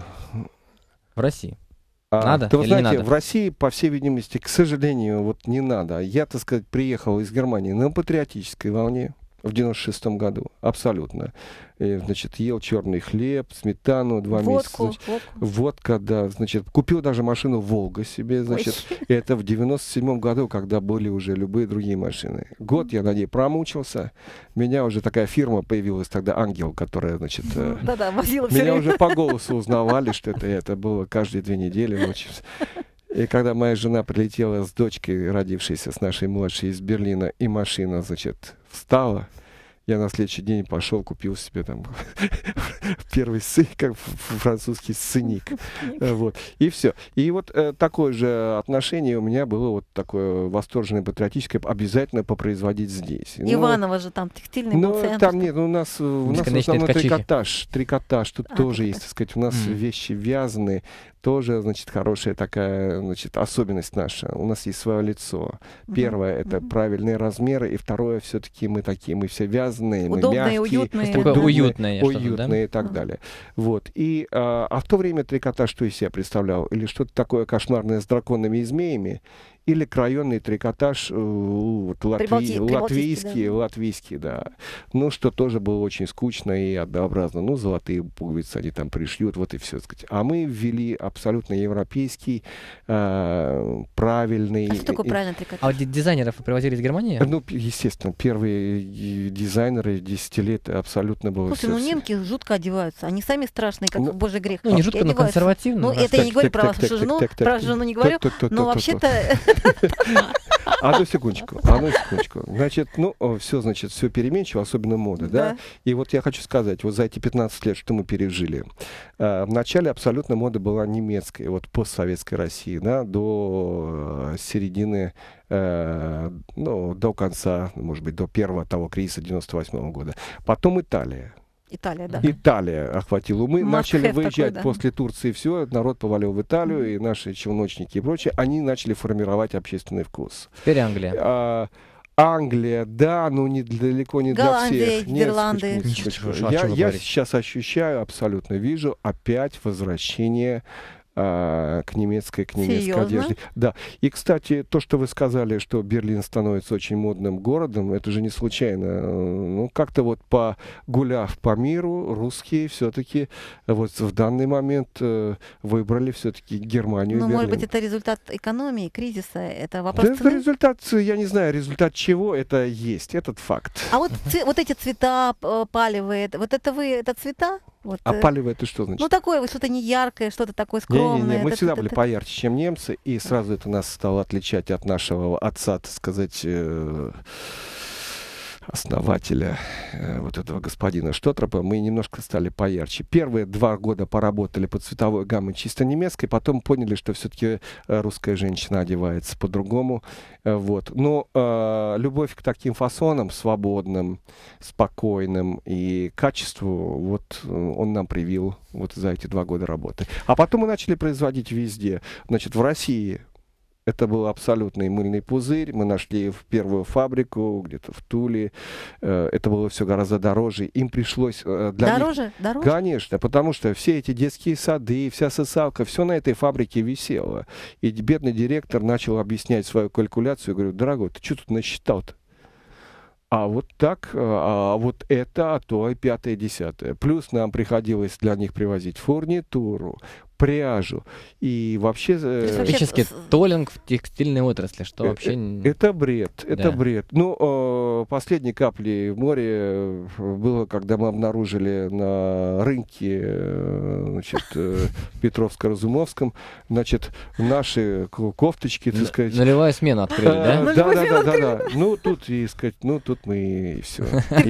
[SPEAKER 2] В России.
[SPEAKER 3] А,
[SPEAKER 2] Надо
[SPEAKER 3] да вы
[SPEAKER 2] или не
[SPEAKER 3] знаете,
[SPEAKER 2] надо?
[SPEAKER 3] в России, по всей видимости, к сожалению, вот не надо. Я, так сказать, приехал из Германии на патриотической волне в девяносто шестом году, абсолютно. И, значит, ел черный хлеб, сметану два месяца.
[SPEAKER 1] Водку,
[SPEAKER 3] значит,
[SPEAKER 1] водку.
[SPEAKER 3] водка, да, значит, купил даже машину «Волга» себе, значит,
[SPEAKER 1] Ой.
[SPEAKER 3] это в девяносто седьмом году, когда были уже любые другие машины. Год я на ней промучился, у меня уже такая фирма появилась тогда, «Ангел», которая, значит, э,
[SPEAKER 1] Да-да, возила все
[SPEAKER 3] меня
[SPEAKER 1] время.
[SPEAKER 3] уже по голосу узнавали, что это, это было каждые две недели ночью. И когда моя жена прилетела с дочкой, родившейся с нашей младшей из Берлина, и машина, значит, встала, я на следующий день пошел, купил себе там первый сын, как французский сыник. Вот. И все. И вот э, такое же отношение у меня было, вот такое восторженное, патриотическое, обязательно попроизводить здесь. Ну,
[SPEAKER 1] Иваново же там текстильный был
[SPEAKER 3] ну,
[SPEAKER 1] центр.
[SPEAKER 3] там нет, у нас, э, у нас в
[SPEAKER 2] Бесконечные
[SPEAKER 3] основном
[SPEAKER 2] ткачихи.
[SPEAKER 3] трикотаж, трикотаж, тут
[SPEAKER 1] А,
[SPEAKER 3] тоже
[SPEAKER 1] трикотаж.
[SPEAKER 3] есть, так сказать, у нас
[SPEAKER 2] Мгм.
[SPEAKER 3] вещи вязаные, тоже, значит, хорошая такая, значит, особенность наша. У нас есть свое лицо.
[SPEAKER 1] Мгм,
[SPEAKER 3] Первое — это
[SPEAKER 1] мгм.
[SPEAKER 3] правильные размеры, и второе — все-таки мы такие, мы все вязаные, мы
[SPEAKER 1] Удобные,
[SPEAKER 3] мягкие,
[SPEAKER 1] уютные.
[SPEAKER 2] Такое
[SPEAKER 1] Да.
[SPEAKER 2] уютное что-то, да?
[SPEAKER 3] уютные и так
[SPEAKER 1] Ага.
[SPEAKER 3] далее. Вот. И, а, а в то время трикотаж что из себя представлял? Или что-то такое кошмарное с драконами и змеями, или крайонный трикотаж э, вот, латви-
[SPEAKER 1] Прибалти-
[SPEAKER 3] латвийский,
[SPEAKER 1] прибалтийский, да.
[SPEAKER 3] латвийский, да. Ну, что тоже было очень скучно и однообразно. Ну, золотые пуговицы они там пришьют, вот и все, сказать. А мы ввели абсолютно европейский, э, правильный...
[SPEAKER 1] А что такое
[SPEAKER 3] и-
[SPEAKER 1] правильный
[SPEAKER 2] А
[SPEAKER 1] трикотаж?
[SPEAKER 2] вот ди- дизайнеров вы привозили из Германии?
[SPEAKER 3] Ну, п- естественно, первые и дизайнеры десять лет абсолютно было
[SPEAKER 1] Слушай,
[SPEAKER 3] всё-
[SPEAKER 1] ну
[SPEAKER 3] всё-
[SPEAKER 1] немки жутко одеваются. Они сами страшные, как
[SPEAKER 3] Ну,
[SPEAKER 1] божий грех.
[SPEAKER 2] Ну, не
[SPEAKER 1] И
[SPEAKER 2] жутко, но
[SPEAKER 1] одеваются.
[SPEAKER 2] консервативно.
[SPEAKER 1] Ну,
[SPEAKER 2] раз
[SPEAKER 1] это я не
[SPEAKER 3] Так,
[SPEAKER 1] говорю
[SPEAKER 3] так,
[SPEAKER 1] про
[SPEAKER 3] так,
[SPEAKER 1] вашу
[SPEAKER 3] так,
[SPEAKER 1] жену,
[SPEAKER 3] так, так,
[SPEAKER 1] про
[SPEAKER 3] так.
[SPEAKER 1] жену не говорю,
[SPEAKER 3] То- то- то-
[SPEAKER 1] но
[SPEAKER 3] то- то-
[SPEAKER 1] вообще-то
[SPEAKER 3] Одну секундочку, одну секундочку. Значит, ну, все, значит, все переменчиво, особенно мода, да?
[SPEAKER 1] Да.
[SPEAKER 3] И вот я хочу сказать, вот за эти пятнадцать лет, что мы пережили. э, Вначале абсолютно мода была немецкая, вот постсоветской России, да, до э, середины, э, ну, до конца, может быть, до первого того кризиса девяносто восьмого года. Потом Италия.
[SPEAKER 1] Италия, да.
[SPEAKER 3] Италия охватила. Мы
[SPEAKER 1] Must
[SPEAKER 3] начали
[SPEAKER 1] have
[SPEAKER 3] выезжать
[SPEAKER 1] такой, да.
[SPEAKER 3] после Турции, все, народ повалил в Италию,
[SPEAKER 1] Мгм.
[SPEAKER 3] и наши челночники и прочее, они начали формировать общественный вкус.
[SPEAKER 2] Теперь Англия.
[SPEAKER 3] А, Англия, да, но не, далеко не
[SPEAKER 1] Голландия,
[SPEAKER 3] для всех. Нет,
[SPEAKER 1] Нидерланды.
[SPEAKER 3] секундочку,
[SPEAKER 2] Ничего,
[SPEAKER 3] секундочку.
[SPEAKER 2] что- о
[SPEAKER 3] Я,
[SPEAKER 2] чем вы
[SPEAKER 3] я
[SPEAKER 2] говорите?
[SPEAKER 3] сейчас ощущаю, абсолютно вижу опять возвращение а, к немецкой, к немецкой
[SPEAKER 1] Серьезно?
[SPEAKER 3] одежде. Да. И, кстати, то, что вы сказали, что Берлин становится очень модным городом, это же не случайно. Ну, как-то вот погуляв по миру, русские все-таки вот в данный момент э, выбрали все-таки Германию и
[SPEAKER 1] Ну,
[SPEAKER 3] Берлин.
[SPEAKER 1] может быть, это результат экономии, кризиса, это
[SPEAKER 3] Да,
[SPEAKER 1] вопрос
[SPEAKER 3] это
[SPEAKER 1] цены?
[SPEAKER 3] результат, я не знаю, результат чего это есть, этот факт.
[SPEAKER 1] А вот, цве- вот эти цвета э, палевые, это- вот это вы, это цвета? Вот,
[SPEAKER 3] А
[SPEAKER 1] э,
[SPEAKER 3] палево это что значит?
[SPEAKER 1] ну, такое вот что-то не яркое, что-то такое скромное.
[SPEAKER 3] Не-не-не, мы
[SPEAKER 1] это-
[SPEAKER 3] всегда
[SPEAKER 1] это-
[SPEAKER 3] были
[SPEAKER 1] это-
[SPEAKER 3] поярче, чем немцы, и сразу это нас стало отличать от нашего отца, так сказать, э, основателя э, вот этого господина Штотропа. Мы немножко стали поярче. Первые два года поработали по цветовой гамме чисто немецкой, потом поняли, что все-таки русская женщина одевается по-другому. Э, вот. Но э, любовь к таким фасонам, свободным, спокойным и качеству, вот э, он нам привил вот за эти два года работы. А потом мы начали производить везде. Значит, в России это был абсолютный мыльный пузырь. Мы нашли в первую фабрику, где-то в Туле. Э, Это было все гораздо дороже. Им пришлось э, для них...
[SPEAKER 1] Дороже? Дороже?
[SPEAKER 3] Конечно, потому что все эти детские сады, вся сосалка, все на этой фабрике висело. И бедный директор начал объяснять свою калькуляцию. Говорю, дорогой, ты что тут насчитал-то? А вот так, а вот это, а то и пятое, десятое. Плюс нам приходилось для них привозить фурнитуру, пряжу и вообще...
[SPEAKER 1] есть вообще
[SPEAKER 2] Фактически
[SPEAKER 1] с-
[SPEAKER 2] толлинг в текстильной отрасли, что
[SPEAKER 3] Э,
[SPEAKER 2] вообще...
[SPEAKER 3] э,
[SPEAKER 2] н-
[SPEAKER 3] Это бред, это
[SPEAKER 2] Да.
[SPEAKER 3] бред. Ну, э, последней каплей в море э, было, когда мы обнаружили на рынке, э, значит, э, в Петровско-Разумовском, значит, наши ко- кофточки, так
[SPEAKER 2] Н-
[SPEAKER 3] сказать.
[SPEAKER 2] Нулевую смену открыли, да?
[SPEAKER 3] А,
[SPEAKER 1] Ну,
[SPEAKER 3] Да, да,
[SPEAKER 1] Нулевую
[SPEAKER 3] да, да, да. Ну, тут и сказать, ну, тут мы и все.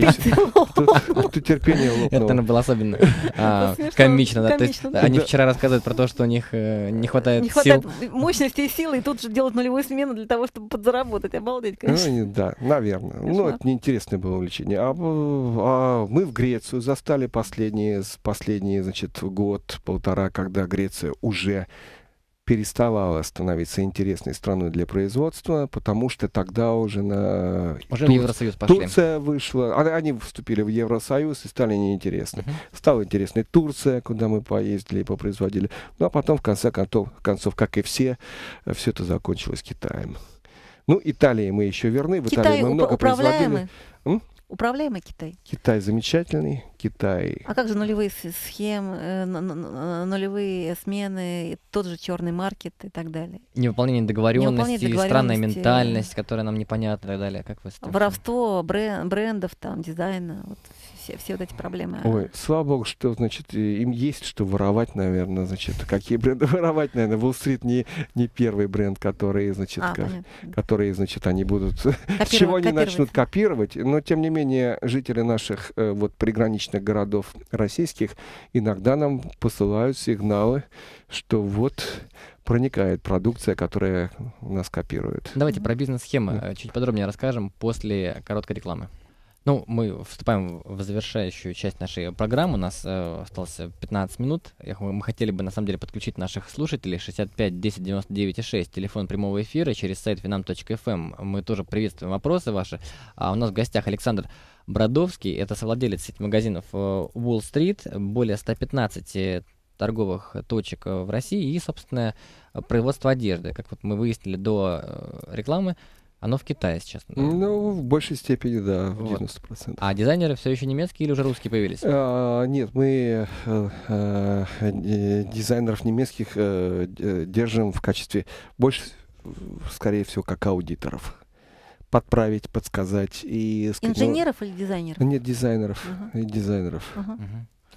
[SPEAKER 3] Тут терпение
[SPEAKER 2] Это,
[SPEAKER 3] лопнуло.
[SPEAKER 2] наверное, было особенно а,
[SPEAKER 1] смешно,
[SPEAKER 2] комично. Да? То есть
[SPEAKER 1] комично, да.
[SPEAKER 2] они
[SPEAKER 3] Да.
[SPEAKER 2] вчера рассказывают про то, что у них э, не хватает
[SPEAKER 1] Не
[SPEAKER 2] сил.
[SPEAKER 1] хватает мощности и силы, и тут же делать нулевую смену для того, чтобы подзаработать. Обалдеть,
[SPEAKER 3] Ну,
[SPEAKER 1] конечно.
[SPEAKER 3] и да, наверное. Ну,
[SPEAKER 1] Кошмар.
[SPEAKER 3] это неинтересное было увлечение. А, в- а мы в Грецию застали последние, с- последний, значит, год, полтора, когда Греция уже переставала становиться интересной страной для производства, потому что тогда уже на...
[SPEAKER 2] Уже в
[SPEAKER 3] Тур-
[SPEAKER 2] Евросоюз пошли.
[SPEAKER 3] Турция вышла, а- они вступили в Евросоюз и стали неинтересны.
[SPEAKER 2] Мгм.
[SPEAKER 3] Стала интересной Турция, куда мы поездили и попроизводили. Ну, а потом, в конце концов, концов как и все, все это закончилось Китаем. Ну, Италии мы еще верны. В
[SPEAKER 1] Китай
[SPEAKER 3] Италии мы
[SPEAKER 1] упра-
[SPEAKER 3] много производили.
[SPEAKER 1] управляемый.
[SPEAKER 3] М?
[SPEAKER 1] Управляемый Китай.
[SPEAKER 3] Китай замечательный. Китай...
[SPEAKER 1] А как же нулевые с- схемы, э, н- н- н- нулевые смены, и тот же черный маркет и так далее?
[SPEAKER 2] Невыполнение договоренностей,
[SPEAKER 1] договоренностей.
[SPEAKER 2] странная ментальность, которая нам непонятна и так далее. Как вы с этим?
[SPEAKER 1] Воровство брен- брендов, там, дизайна, вот все, все вот эти проблемы.
[SPEAKER 3] Ой, слава богу, что, значит, и- им есть что воровать, наверное, значит, какие бренды воровать, наверное. Wall-Street не, не первый бренд, который, значит,
[SPEAKER 1] А,
[SPEAKER 3] ка-
[SPEAKER 1] понятно.
[SPEAKER 3] которые, значит, они будут...
[SPEAKER 1] Копировать-
[SPEAKER 3] Чего они
[SPEAKER 1] копировать.
[SPEAKER 3] начнут копировать, но, тем не менее, жители наших э, вот приграничных городов российских иногда нам посылают сигналы, что вот проникает продукция, которая нас копирует.
[SPEAKER 2] Давайте
[SPEAKER 1] Мгм.
[SPEAKER 2] про бизнес-схемы
[SPEAKER 3] Мгм.
[SPEAKER 2] э, чуть подробнее расскажем после короткой рекламы. Ну, мы вступаем в завершающую часть нашей программы. У нас э, осталось пятнадцать минут. Я х- Мы хотели бы, на самом деле, подключить наших слушателей. шестьдесят пять десять девяносто девять шесть, телефон прямого эфира, через сайт финам точка эф эм. Мы тоже приветствуем вопросы ваши. А у нас в гостях Александр Бродовский. Это совладелец сети магазинов э, Wall Street. Более ста пятнадцати торговых точек э, в России и, собственно, э, производство одежды. Как вот мы выяснили до э, рекламы, оно в Китае сейчас.
[SPEAKER 3] Ну, в большей степени, да, в
[SPEAKER 2] Вот.
[SPEAKER 3] девяносто процентов.
[SPEAKER 2] А дизайнеры все еще немецкие или уже русские появились?
[SPEAKER 3] А, нет, мы э, э, э, дизайнеров немецких э, д- держим в качестве больше, э, скорее всего, как аудиторов. Подправить, подсказать и... сказать, ну,
[SPEAKER 1] Инженеров или дизайнеров?
[SPEAKER 3] нет, дизайнеров.
[SPEAKER 1] Мгм.
[SPEAKER 3] и дизайнеров.
[SPEAKER 1] Ага.
[SPEAKER 2] Мгм.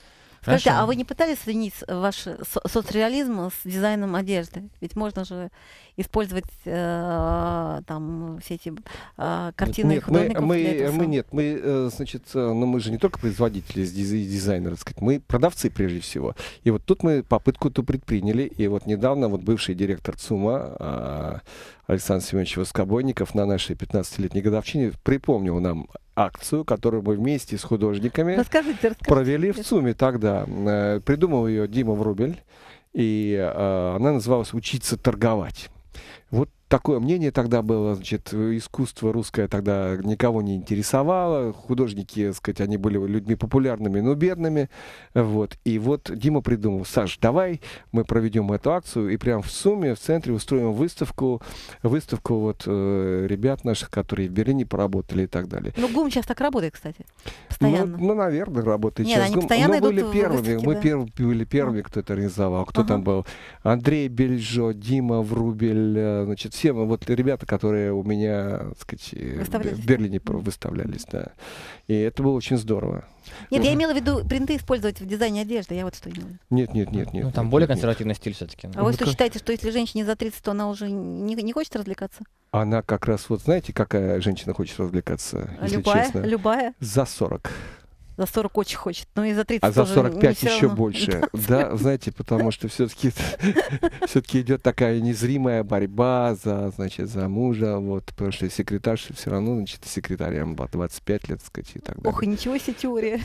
[SPEAKER 1] Скажите, а вы не пытались соединить ваш со- соцреализм с дизайном одежды? Ведь можно же использовать э, там все эти э, картины
[SPEAKER 3] нет,
[SPEAKER 1] художников
[SPEAKER 3] мы,
[SPEAKER 1] для
[SPEAKER 3] мы,
[SPEAKER 1] этого
[SPEAKER 3] мы
[SPEAKER 1] самого.
[SPEAKER 3] нет, мы, э, значит, э, ну мы же не только производители, диз- дизайнеры, так сказать, мы продавцы прежде всего. И вот тут мы попытку эту предприняли, и вот недавно вот бывший директор ЦУМа а, Александр Семенович Воскобойников на нашей пятнадцатилетней годовщине припомнил нам акцию, которую мы вместе с художниками
[SPEAKER 1] Расскажите, расскажите.
[SPEAKER 3] провели в ЦУМе тогда. Э, Придумал ее Дима Врубель, и э, она называлась «Учиться торговать». Вот такое мнение тогда было, значит, искусство русское тогда никого не интересовало, художники, так сказать, они были людьми популярными, но бедными, вот, и вот Дима придумал: Саш, давай мы проведем эту акцию и прямо в ЦУМе, в центре устроим выставку, выставку вот э, ребят наших, которые в Берлине поработали и так далее.
[SPEAKER 1] Ну, ГУМ сейчас так работает, кстати, постоянно.
[SPEAKER 3] Ну, ну, наверное, работает
[SPEAKER 1] Нет,
[SPEAKER 3] сейчас.
[SPEAKER 1] они
[SPEAKER 3] ГУМ.
[SPEAKER 1] постоянно
[SPEAKER 3] Мы были
[SPEAKER 1] идут в
[SPEAKER 3] первыми,
[SPEAKER 1] выставки,
[SPEAKER 3] мы
[SPEAKER 1] да.
[SPEAKER 3] перв- были первыми, кто это организовал. Кто
[SPEAKER 1] Ага.
[SPEAKER 3] там был? Андрей Бельжо, Дима Врубель, э, значит, все мы, вот ребята, которые у меня, так сказать, э,
[SPEAKER 1] Выставлялись,
[SPEAKER 3] в
[SPEAKER 1] да?
[SPEAKER 3] Берлине про- выставлялись, да. И это было очень здорово.
[SPEAKER 1] Нет,
[SPEAKER 3] Ну,
[SPEAKER 1] я имела в виду принты использовать в дизайне одежды, я вот что имела в виду.
[SPEAKER 3] Нет, нет, нет, нет.
[SPEAKER 2] Ну, там
[SPEAKER 3] нет,
[SPEAKER 2] более
[SPEAKER 3] нет, нет.
[SPEAKER 2] консервативный стиль все-таки.
[SPEAKER 1] А вы
[SPEAKER 3] Ну,
[SPEAKER 1] что
[SPEAKER 3] как-
[SPEAKER 1] считаете, что если женщине за тридцать, то она уже не, не хочет развлекаться?
[SPEAKER 3] Она как раз, вот знаете, какая женщина хочет развлекаться, если
[SPEAKER 1] любая,
[SPEAKER 3] честно?
[SPEAKER 1] любая.
[SPEAKER 3] За сорок.
[SPEAKER 1] За сорок очень хочет, но и за тридцать
[SPEAKER 3] А за
[SPEAKER 1] тоже
[SPEAKER 3] сорок пять
[SPEAKER 1] не всё
[SPEAKER 3] еще
[SPEAKER 1] равно.
[SPEAKER 3] больше. Да, знаете, потому что все-таки все-таки идет такая незримая борьба за, значит, за мужа, вот, потому что секретарша все равно, значит, секретарям двадцать пять лет, так сказать, и так
[SPEAKER 1] Ох, и
[SPEAKER 3] далее.
[SPEAKER 1] ничего себе теория.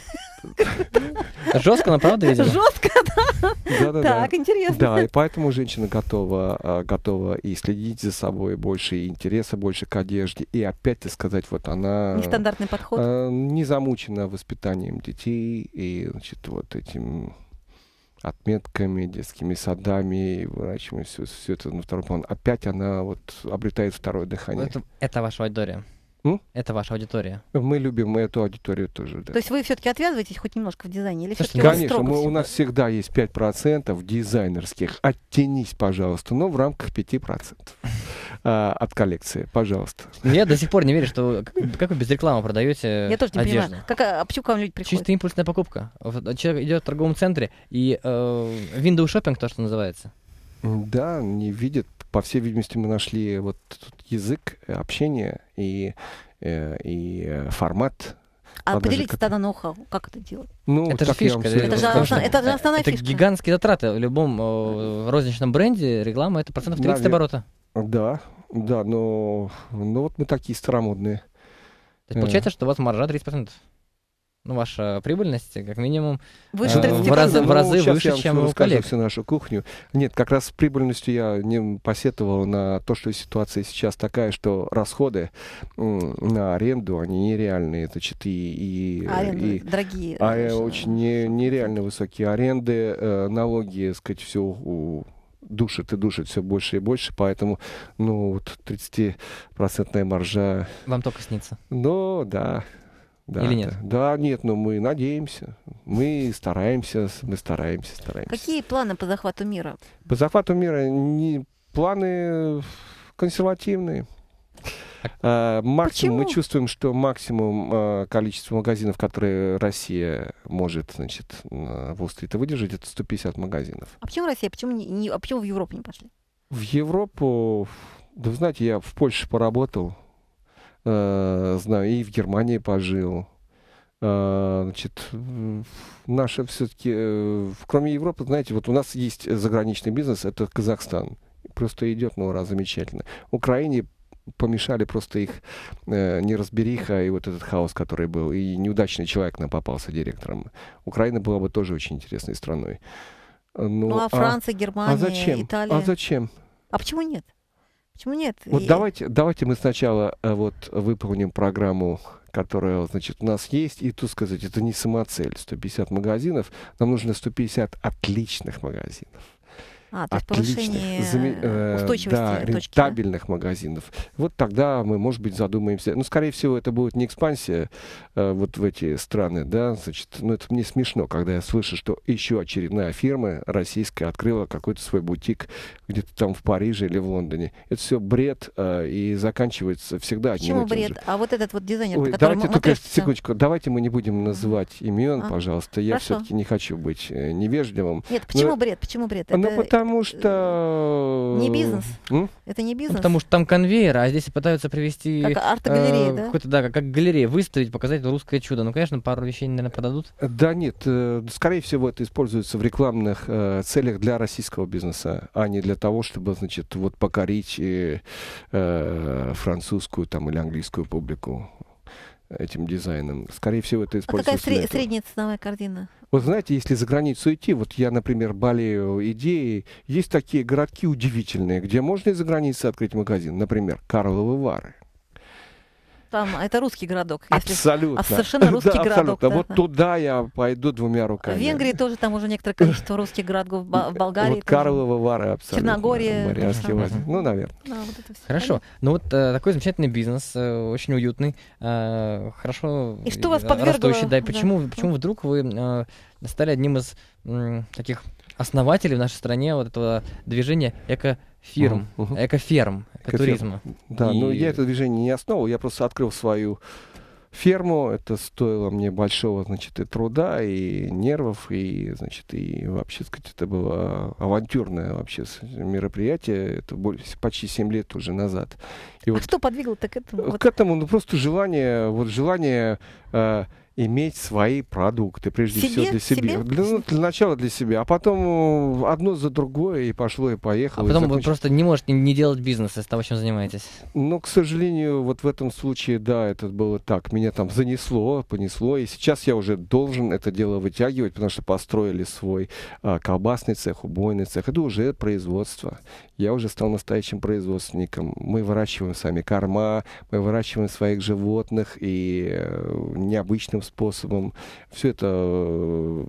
[SPEAKER 2] Жестко, но правда, видимо.
[SPEAKER 1] Жестко, да?
[SPEAKER 3] Да-да-да.
[SPEAKER 1] Так, интересно.
[SPEAKER 3] Да, и поэтому женщина готова, а, готова и следить за собой больше, и интереса больше к одежде. И опять-таки сказать, вот она
[SPEAKER 1] Нестандартный подход.
[SPEAKER 3] а, не замучена воспитанием детей и, значит, вот этим отметками, детскими садами, врачами, все, все это на второй план. Опять она вот обретает второе дыхание.
[SPEAKER 2] Это, это ваша аудитория.
[SPEAKER 3] М?
[SPEAKER 2] Это ваша аудитория.
[SPEAKER 3] Мы любим эту аудиторию тоже, да.
[SPEAKER 1] То есть вы все-таки отвязываетесь хоть немножко в дизайне? Или
[SPEAKER 2] Слушайте,
[SPEAKER 1] все-таки у вас
[SPEAKER 3] Конечно,
[SPEAKER 1] строго
[SPEAKER 3] мы,
[SPEAKER 1] всё?
[SPEAKER 3] у нас всегда есть пять процентов дизайнерских. Оттянись, пожалуйста, но в рамках пяти процентов а, от коллекции, пожалуйста.
[SPEAKER 2] Я до сих пор не верю, что как, как вы без рекламы продаете
[SPEAKER 1] Я тоже не
[SPEAKER 2] одежду.
[SPEAKER 1] понимаю. Как, а почему к вам люди приходят?
[SPEAKER 2] Чисто импульсная покупка. Вот человек идет в торговом центре и э, window shopping, то, что называется.
[SPEAKER 3] Да, не видят. По всей видимости, мы нашли вот тут язык общения и, э, и э, формат.
[SPEAKER 1] А
[SPEAKER 3] Продажи
[SPEAKER 1] поделитесь
[SPEAKER 3] как-
[SPEAKER 1] тогда ноу-хау, как это делать?
[SPEAKER 3] Ну,
[SPEAKER 2] Это же
[SPEAKER 3] как я вам
[SPEAKER 2] фишка.
[SPEAKER 3] всё
[SPEAKER 1] Это же
[SPEAKER 3] рассказал.
[SPEAKER 1] основ- это же основная
[SPEAKER 2] это
[SPEAKER 1] фишка.
[SPEAKER 2] гигантские затраты. В любом э, розничном бренде реклама это процентов тридцать
[SPEAKER 3] Навер-
[SPEAKER 2] оборота.
[SPEAKER 3] Да, да, но ну, вот мы такие старомодные.
[SPEAKER 2] То есть
[SPEAKER 3] Э.
[SPEAKER 2] получается, что у вас маржа тридцать процентов. Ну, ваша прибыльность, как минимум,
[SPEAKER 1] Выше
[SPEAKER 2] Э,
[SPEAKER 1] тридцати
[SPEAKER 2] в разы-
[SPEAKER 1] процентов.
[SPEAKER 2] в разы
[SPEAKER 3] щас
[SPEAKER 2] выше,
[SPEAKER 3] я вам
[SPEAKER 2] чем
[SPEAKER 3] всё
[SPEAKER 2] у
[SPEAKER 3] расскажу,
[SPEAKER 2] коллег.
[SPEAKER 3] всю нашу кухню. Нет, как раз с прибыльностью я не посетовал на то, что ситуация сейчас такая, что расходы м, на аренду, они нереальные, значит, и... и,
[SPEAKER 1] Аренда,
[SPEAKER 3] и
[SPEAKER 1] дорогие.
[SPEAKER 3] а э,
[SPEAKER 1] э,
[SPEAKER 3] очень не- нереально высокие аренды, э, налоги, так сказать, все душит и душит все больше и больше, поэтому, ну, вот тридцатипроцентная маржа,
[SPEAKER 2] вам только снится.
[SPEAKER 3] ну, да. Да,
[SPEAKER 2] Или нет?
[SPEAKER 3] Да, да, нет, но мы надеемся, мы стараемся, мы стараемся, стараемся.
[SPEAKER 1] Какие планы по захвату мира?
[SPEAKER 3] По захвату мира не, планы консервативные. А, максимум, мы
[SPEAKER 1] Почему?
[SPEAKER 3] чувствуем, что максимум а, количество магазинов, которые Россия может, значит, на Уолл-стрит выдержать, это сто пятьдесят магазинов.
[SPEAKER 1] А почему Россия? Почему, не, не- а почему в Европу не пошли?
[SPEAKER 3] В Европу, да вы знаете, я в Польше поработал, э, знаю, и в Германии пожил. Э, значит, м, наша все-таки, кроме Европы, знаете, вот у нас есть заграничный бизнес, это Казахстан. Просто идет, ну, раз замечательно. Украине помешали просто их э, неразбериха и вот этот хаос, который был. И неудачный человек нам попался директором. Украина была бы тоже очень интересной страной. Ну,
[SPEAKER 1] Ну, а Франция,
[SPEAKER 3] а
[SPEAKER 1] Германия,
[SPEAKER 3] зачем?
[SPEAKER 1] Италия?
[SPEAKER 3] А зачем?
[SPEAKER 1] А почему нет? Почему нет?
[SPEAKER 3] Вот
[SPEAKER 1] И-
[SPEAKER 3] давайте, давайте мы сначала э, вот выполним программу, которая, значит, у нас есть, и тут сказать, это не самоцель, сто пятьдесят магазинов, нам нужно сто пятьдесят отличных магазинов.
[SPEAKER 1] А, то есть
[SPEAKER 3] отличных,
[SPEAKER 1] повышение
[SPEAKER 3] заме- э,
[SPEAKER 1] устойчивости
[SPEAKER 3] да,
[SPEAKER 1] точки, да?
[SPEAKER 3] рентабельных магазинов. Вот тогда мы, может быть, задумаемся. Ну, скорее всего, это будет не экспансия э, вот в эти страны, да, значит, ну, это мне смешно, когда я слышу, что еще очередная фирма российская открыла какой-то свой бутик где-то там в Париже или в Лондоне. Это все бред, э, и заканчивается всегда одним
[SPEAKER 1] Почему
[SPEAKER 3] и тем
[SPEAKER 1] бред?
[SPEAKER 3] же.
[SPEAKER 1] А вот этот вот дизайнер,
[SPEAKER 3] Ой,
[SPEAKER 1] который
[SPEAKER 3] давайте
[SPEAKER 1] м-
[SPEAKER 3] только
[SPEAKER 1] матрешки-
[SPEAKER 3] секундочку, давайте мы не будем называть имен,
[SPEAKER 1] А,
[SPEAKER 3] пожалуйста. Я
[SPEAKER 1] хорошо.
[SPEAKER 3] все-таки не хочу быть э, невежливым.
[SPEAKER 1] Нет, почему
[SPEAKER 3] Ну,
[SPEAKER 1] бред? Почему бред?
[SPEAKER 3] Ну,
[SPEAKER 1] Это
[SPEAKER 3] потому что...
[SPEAKER 1] не бизнес.
[SPEAKER 3] М?
[SPEAKER 1] Это не
[SPEAKER 2] Ну,
[SPEAKER 1] бизнес.
[SPEAKER 2] потому что там конвейер, а здесь пытаются привести...
[SPEAKER 1] Как арт-галерея,
[SPEAKER 2] э,
[SPEAKER 1] да?
[SPEAKER 2] какой-то, да, как, как галерея, выставить, показать русское чудо. Ну, конечно, пару вещей, наверное, продадут.
[SPEAKER 3] Да нет, э, скорее всего, это используется в рекламных э, целях для российского бизнеса, а не для того, чтобы, значит, вот покорить э, э, французскую там или английскую публику этим дизайном. Скорее всего, это
[SPEAKER 1] А какая
[SPEAKER 3] используется для
[SPEAKER 1] сре-
[SPEAKER 3] этого.
[SPEAKER 1] средняя ценовая корзина?
[SPEAKER 3] Вот знаете, если за границу идти, вот я, например, болею идеей, есть такие городки удивительные, где можно из-за границы открыть магазин, например, Карловы Вары.
[SPEAKER 1] Там это русский городок. Если...
[SPEAKER 3] Абсолютно.
[SPEAKER 1] а совершенно русский
[SPEAKER 3] Да,
[SPEAKER 1] городок,
[SPEAKER 3] абсолютно.
[SPEAKER 1] да,
[SPEAKER 3] Вот
[SPEAKER 1] да.
[SPEAKER 3] туда я пойду двумя руками.
[SPEAKER 1] В Венгрии тоже там уже некоторое количество русских городков, в Ба- в Болгарии
[SPEAKER 3] Вот
[SPEAKER 1] тоже.
[SPEAKER 3] Карловы Вары абсолютно.
[SPEAKER 1] Черногория,
[SPEAKER 3] Марианский
[SPEAKER 2] то же
[SPEAKER 3] озеро.
[SPEAKER 2] самое.
[SPEAKER 3] Ну, наверное.
[SPEAKER 1] Да, вот это всё.
[SPEAKER 2] Хорошо. Ну вот э, такой замечательный бизнес, э, очень уютный, э, хорошо
[SPEAKER 1] И что вас
[SPEAKER 2] э,
[SPEAKER 1] подвергло,
[SPEAKER 2] растущий. Да, и
[SPEAKER 1] да.
[SPEAKER 2] почему, почему вдруг вы э, стали одним из м, таких основателей в нашей стране вот этого движения экофирм,
[SPEAKER 3] Мгм, мгм.
[SPEAKER 2] экоферм, экотуризма?
[SPEAKER 3] Да,
[SPEAKER 2] И-
[SPEAKER 3] но я это движение не основывал, я просто открыл свою ферму. Это стоило мне большого, значит, и труда, и нервов, и, значит, и вообще, сказать, это было авантюрное вообще с- мероприятие. Это более, почти семь лет уже назад. И
[SPEAKER 1] А
[SPEAKER 3] вот
[SPEAKER 1] что подвигло-то к этому? Вот
[SPEAKER 3] к этому, ну, просто желание, вот желание э, иметь свои продукты, прежде
[SPEAKER 1] Себе?
[SPEAKER 3] всего для себя.
[SPEAKER 1] Себе?
[SPEAKER 3] Для, ну, для начала для себя, а потом э, одно за другое, и пошло, и
[SPEAKER 2] А
[SPEAKER 3] поехало. и
[SPEAKER 2] потом вы
[SPEAKER 3] закончилось.
[SPEAKER 2] просто не можете не делать бизнес из того, чем занимаетесь.
[SPEAKER 3] Ну, к сожалению, вот в этом случае, да, это было так. Меня там занесло, понесло, и сейчас я уже должен это дело вытягивать, потому что построили свой а, колбасный цех, убойный цех. Это уже производство. Я уже стал настоящим производственником. Мы выращиваем сами корма, мы выращиваем своих животных, и э, необычным способом. Все это э,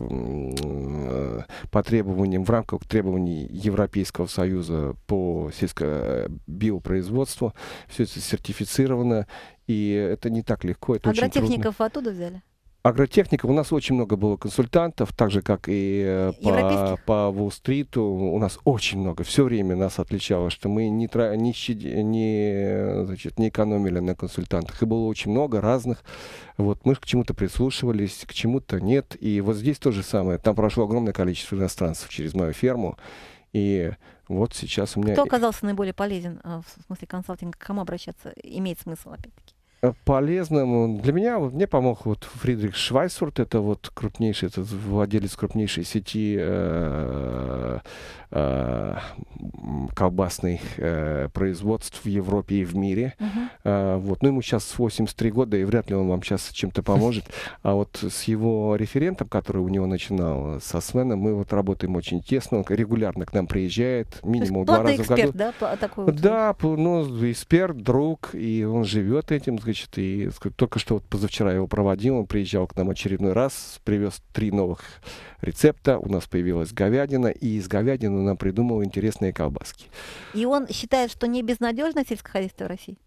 [SPEAKER 3] э, по требованиям, в рамках требований Европейского Союза по сельско-биопроизводству. Все это сертифицировано, и это не так легко, это очень трудно.
[SPEAKER 1] агротехников вы оттуда взяли?
[SPEAKER 3] Агротехника. У нас очень много было консультантов, так же, как и э, по,
[SPEAKER 1] Европейских?
[SPEAKER 3] по Уолл-стриту. У нас очень много. Все время нас отличало, что мы не, тра- не, щади- не, значит, не экономили на консультантах. И было очень много разных. Вот, мы к чему-то прислушивались, к чему-то нет. И вот здесь то же самое. Там прошло огромное количество иностранцев через мою ферму. И вот сейчас у меня...
[SPEAKER 1] Кто оказался наиболее полезен а, в смысле консалтинга? К кому обращаться имеет смысл, опять-таки?
[SPEAKER 3] Полезным для меня, вот мне помог вот Фридрих Швайсворт, это вот крупнейший, это владелец крупнейшей сети э, э, колбасных э, производств в Европе и в мире.
[SPEAKER 1] Мгм.
[SPEAKER 3] Э, вот, ну ему сейчас восемьдесят три года, и вряд ли он вам сейчас чем-то поможет. А вот с его референтом, который у него начинал, со Свеном, мы вот работаем очень тесно, он регулярно к нам приезжает,
[SPEAKER 1] То есть
[SPEAKER 3] минимум два
[SPEAKER 1] платный
[SPEAKER 3] раза в году.
[SPEAKER 1] эксперт, да? пла- Такой вот.
[SPEAKER 3] Да, п- ну, эксперт, друг, и он живет этим, значит, и ск- только что вот позавчера я его проводил, он приезжал к нам очередной раз, привез три новых рецепта, у нас появилась говядина, и из говядины он нам придумал интересные колбаски.
[SPEAKER 1] И он считает, что не безнадежно сельское хозяйство в России?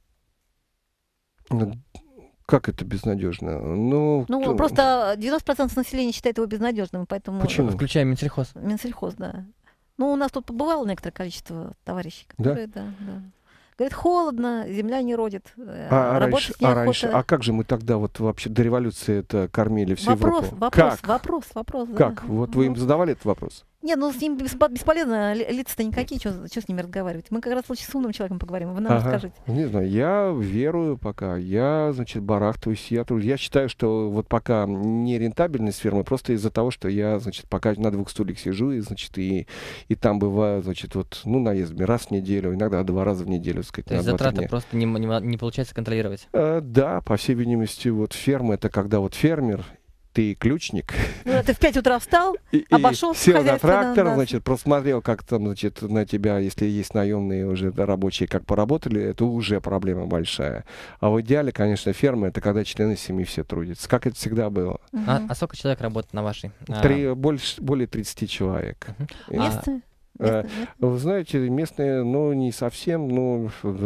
[SPEAKER 3] Ну, как это безнадежно? Ну,
[SPEAKER 1] Ну,
[SPEAKER 3] кто-
[SPEAKER 1] просто девяносто процентов населения считает его безнадежным, поэтому...
[SPEAKER 3] Почему?
[SPEAKER 2] Включая Минсельхоз.
[SPEAKER 1] Минсельхоз, да. Ну, у нас тут побывало некоторое количество товарищей,
[SPEAKER 3] Да?
[SPEAKER 1] которые, да, да. Говорит, холодно, земля не родит, э,
[SPEAKER 3] А, а
[SPEAKER 1] работать
[SPEAKER 3] раньше, а
[SPEAKER 1] неохота.
[SPEAKER 3] раньше, а как же мы тогда вот вообще до революции это кормили всю
[SPEAKER 1] Вопрос,
[SPEAKER 3] Европу?
[SPEAKER 1] вопрос,
[SPEAKER 3] Как?
[SPEAKER 1] вопрос, вопрос, да.
[SPEAKER 3] Как? Вот вы им
[SPEAKER 1] Ну,
[SPEAKER 3] задавали этот вопрос?
[SPEAKER 1] Нет, ну с ним беспо- бесполезно, ли- лица-то никакие, что с ними разговаривать. Мы как раз лучше с умным человеком поговорим, вы нам
[SPEAKER 3] Ага.
[SPEAKER 1] расскажите.
[SPEAKER 3] Не знаю, я верую пока, я, значит, барахтаюсь, я, тру- я считаю, что вот пока не рентабельность фирмы, просто из-за того, что я, значит, пока на двух стульях сижу, и, значит, и, и там бываю, значит, вот, ну, наездами раз в неделю, иногда два раза в неделю, так сказать,
[SPEAKER 2] То есть
[SPEAKER 3] на два-три
[SPEAKER 2] затраты
[SPEAKER 3] дня.
[SPEAKER 2] просто не, м- не, м- не получается контролировать.
[SPEAKER 3] Э, да, по всей видимости, вот ферма — это когда вот фермер, ты ключник,
[SPEAKER 1] Ну, ты в пять утра встал,
[SPEAKER 3] и, и
[SPEAKER 1] Обошел
[SPEAKER 3] сел на
[SPEAKER 1] хозяйство, да,
[SPEAKER 3] трактор,
[SPEAKER 1] да.
[SPEAKER 3] значит, просмотрел, как там, значит, на тебя, если есть наемные уже да, рабочие, как поработали, это уже проблема большая. А в идеале, конечно, ферма — это когда члены семьи все трудятся, как это всегда было.
[SPEAKER 2] А,
[SPEAKER 1] мгм.
[SPEAKER 2] а сколько человек работает на вашей? А,
[SPEAKER 3] Три, больше, более тридцати человек.
[SPEAKER 2] Мгм.
[SPEAKER 3] И-
[SPEAKER 2] А,
[SPEAKER 1] местные,
[SPEAKER 3] Э, Вы знаете, местные, ну, не совсем, ну,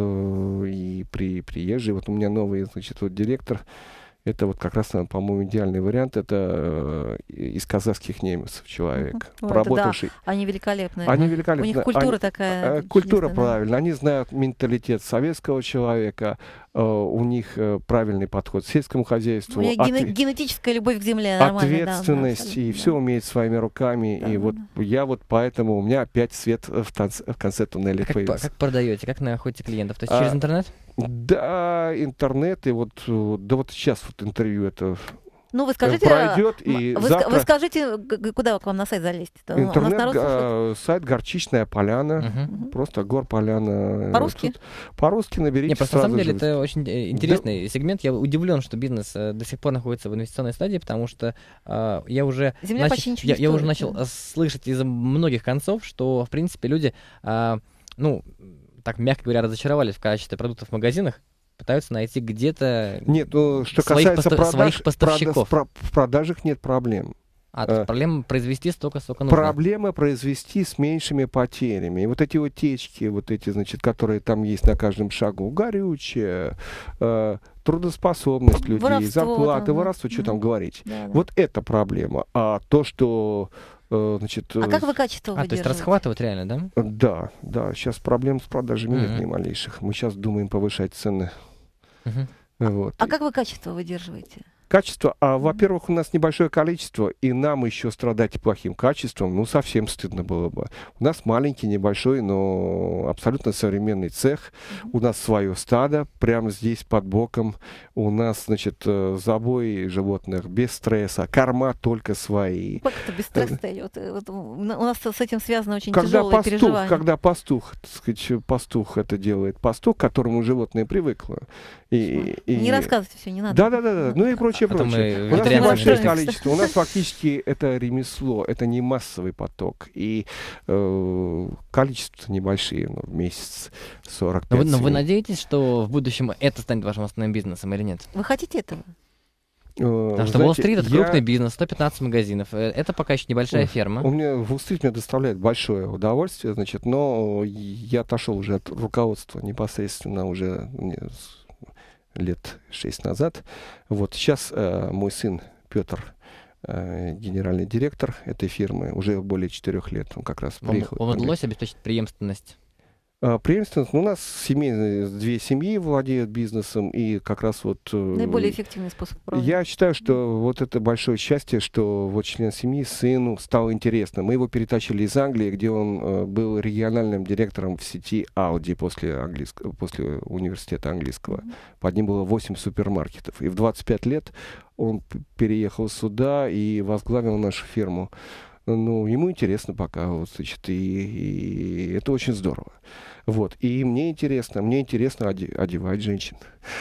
[SPEAKER 3] э, и при, приезжие. Вот у меня новый, значит, вот директор. Это вот как раз, по-моему, идеальный вариант. Это э, из казахских немцев человек,
[SPEAKER 1] Ой,
[SPEAKER 3] поработавший.
[SPEAKER 1] Это да, они великолепные.
[SPEAKER 3] Они великолепны.
[SPEAKER 1] У них культура
[SPEAKER 3] они,
[SPEAKER 1] такая.
[SPEAKER 3] э, Культура,
[SPEAKER 1] да.
[SPEAKER 3] правильно. Они знают менталитет советского человека. Э, у них э, правильный подход к сельскому хозяйству.
[SPEAKER 1] У них
[SPEAKER 3] от...
[SPEAKER 1] ген- генетическая любовь к земле.
[SPEAKER 3] Ответственность,
[SPEAKER 1] да,
[SPEAKER 3] и
[SPEAKER 1] да,
[SPEAKER 3] все
[SPEAKER 1] да.
[SPEAKER 3] умеет своими руками.
[SPEAKER 1] Да,
[SPEAKER 3] и
[SPEAKER 1] да,
[SPEAKER 3] вот
[SPEAKER 1] да.
[SPEAKER 3] я вот поэтому, у меня опять свет в, танце, в конце туннеля
[SPEAKER 2] А как,
[SPEAKER 3] появился.
[SPEAKER 2] как продаете, как находите клиентов? То есть
[SPEAKER 3] А,
[SPEAKER 2] через интернет?
[SPEAKER 3] Да, интернет, и вот, да вот сейчас вот интервью это
[SPEAKER 1] Ну, вы скажите,
[SPEAKER 3] пройдет, и
[SPEAKER 1] вы,
[SPEAKER 3] завтра...
[SPEAKER 1] вы скажите, куда к вам на сайт залезть?
[SPEAKER 3] Интернет, га- сайт «Горчичная поляна»,
[SPEAKER 2] Угу.
[SPEAKER 3] просто «Гор-поляна».
[SPEAKER 1] По-русски?
[SPEAKER 3] Тут по-русски наберите.
[SPEAKER 2] Не, просто на
[SPEAKER 3] сразу
[SPEAKER 2] самом деле
[SPEAKER 3] же.
[SPEAKER 2] это очень э, интересный да. сегмент. Я удивлен, что бизнес э, до сих пор находится в инвестиционной стадии, потому что э, я уже
[SPEAKER 1] Земля
[SPEAKER 2] нач...
[SPEAKER 1] почти ничего
[SPEAKER 2] я,
[SPEAKER 1] не
[SPEAKER 2] я
[SPEAKER 1] стоит,
[SPEAKER 2] уже начал
[SPEAKER 1] да.
[SPEAKER 2] слышать из многих концов, что в принципе люди, э, ну так мягко говоря, разочаровались в качестве продуктов в магазинах, пытаются найти где-то
[SPEAKER 3] Нет, ну, что
[SPEAKER 2] своих,
[SPEAKER 3] касается
[SPEAKER 2] посто...
[SPEAKER 3] продаж,
[SPEAKER 2] своих поставщиков.
[SPEAKER 3] продаж, в продажах нет проблем.
[SPEAKER 2] А тут
[SPEAKER 3] А,
[SPEAKER 2] проблема произвести столько, сколько нужно.
[SPEAKER 3] Проблема произвести с меньшими потерями. И вот эти вот течки, вот эти, значит, которые там есть на каждом шагу, горючее, э, трудоспособность людей,
[SPEAKER 1] Воровство,
[SPEAKER 3] зарплаты,
[SPEAKER 1] да,
[SPEAKER 3] воровство, что
[SPEAKER 1] да.
[SPEAKER 3] там говорить.
[SPEAKER 1] Да, да.
[SPEAKER 3] Вот это проблема. А то, что, э, значит...
[SPEAKER 1] А как вы качество
[SPEAKER 2] А, то есть
[SPEAKER 1] выдерживаете?
[SPEAKER 2] расхватывать реально, да?
[SPEAKER 3] Да, да, сейчас проблем с продажами
[SPEAKER 2] Мгм.
[SPEAKER 3] нет ни малейших. Мы сейчас думаем повышать цены.
[SPEAKER 2] Мгм.
[SPEAKER 3] Вот.
[SPEAKER 1] А как вы качество выдерживаете?
[SPEAKER 3] Качество, а, во-первых, у нас небольшое количество, и нам еще страдать плохим качеством, ну, совсем стыдно было бы. У нас маленький, небольшой, но абсолютно современный цех. У нас свое стадо прямо здесь под боком. У нас, значит, э, забой животных без стресса, корма только свои.
[SPEAKER 1] Как это без стресса идет? Вот у нас с этим связано очень
[SPEAKER 3] Когда
[SPEAKER 1] тяжелое
[SPEAKER 3] пастух,
[SPEAKER 1] переживание.
[SPEAKER 3] когда пастух, так сказать, пастух это делает, пастух, к которому животное привыкло. И, и...
[SPEAKER 1] Не рассказывайте все, не надо.
[SPEAKER 3] Да, да, да, да. Ну и прочее,
[SPEAKER 2] Потом
[SPEAKER 3] прочее.
[SPEAKER 2] мы
[SPEAKER 3] У нас
[SPEAKER 2] вегетарианцами
[SPEAKER 3] небольшое
[SPEAKER 1] станем.
[SPEAKER 3] количество. У нас фактически это ремесло, это не массовый поток. И э, количество небольшие, ну, в месяц сорок
[SPEAKER 2] Но
[SPEAKER 3] пять.
[SPEAKER 2] вы, но вы
[SPEAKER 3] семей.
[SPEAKER 2] надеетесь, что в будущем это станет вашим основным бизнесом или нет?
[SPEAKER 1] Вы хотите этого?
[SPEAKER 3] Э,
[SPEAKER 2] Потому
[SPEAKER 3] вы
[SPEAKER 2] что
[SPEAKER 3] знаете,
[SPEAKER 2] Уолл-стрит — это
[SPEAKER 3] я-
[SPEAKER 2] крупный бизнес, сто пятнадцать магазинов. Э, Это пока еще небольшая
[SPEAKER 3] Ой,
[SPEAKER 2] ферма.
[SPEAKER 3] У меня Уолл-стрит мне доставляет большое удовольствие, значит, но я отошел уже от руководства непосредственно уже не, с- лет шесть назад. Вот сейчас э, мой сын Петр, э, генеральный директор этой фирмы, уже более четырех лет. Он как раз
[SPEAKER 2] Вам,
[SPEAKER 3] приехал.
[SPEAKER 2] вам удалось обеспечить преемственность?
[SPEAKER 3] А, преемственность, ну, у нас семейные, две семьи владеют бизнесом, и как раз вот... э,
[SPEAKER 1] Наиболее эффективный способ управления.
[SPEAKER 3] Я считаю, что вот это большое счастье, что вот член семьи, сыну стало интересно. Мы его перетащили из Англии, где он э, был региональным директором в сети Audi после, английского, после университета английского.
[SPEAKER 1] Мгм.
[SPEAKER 3] Под ним было восемь супермаркетов. И в двадцать пять лет он п- переехал сюда и возглавил нашу фирму. Ну, ему интересно пока, вот, значит, и, и это очень здорово. Вот, и мне интересно, мне интересно оде- одевать женщин.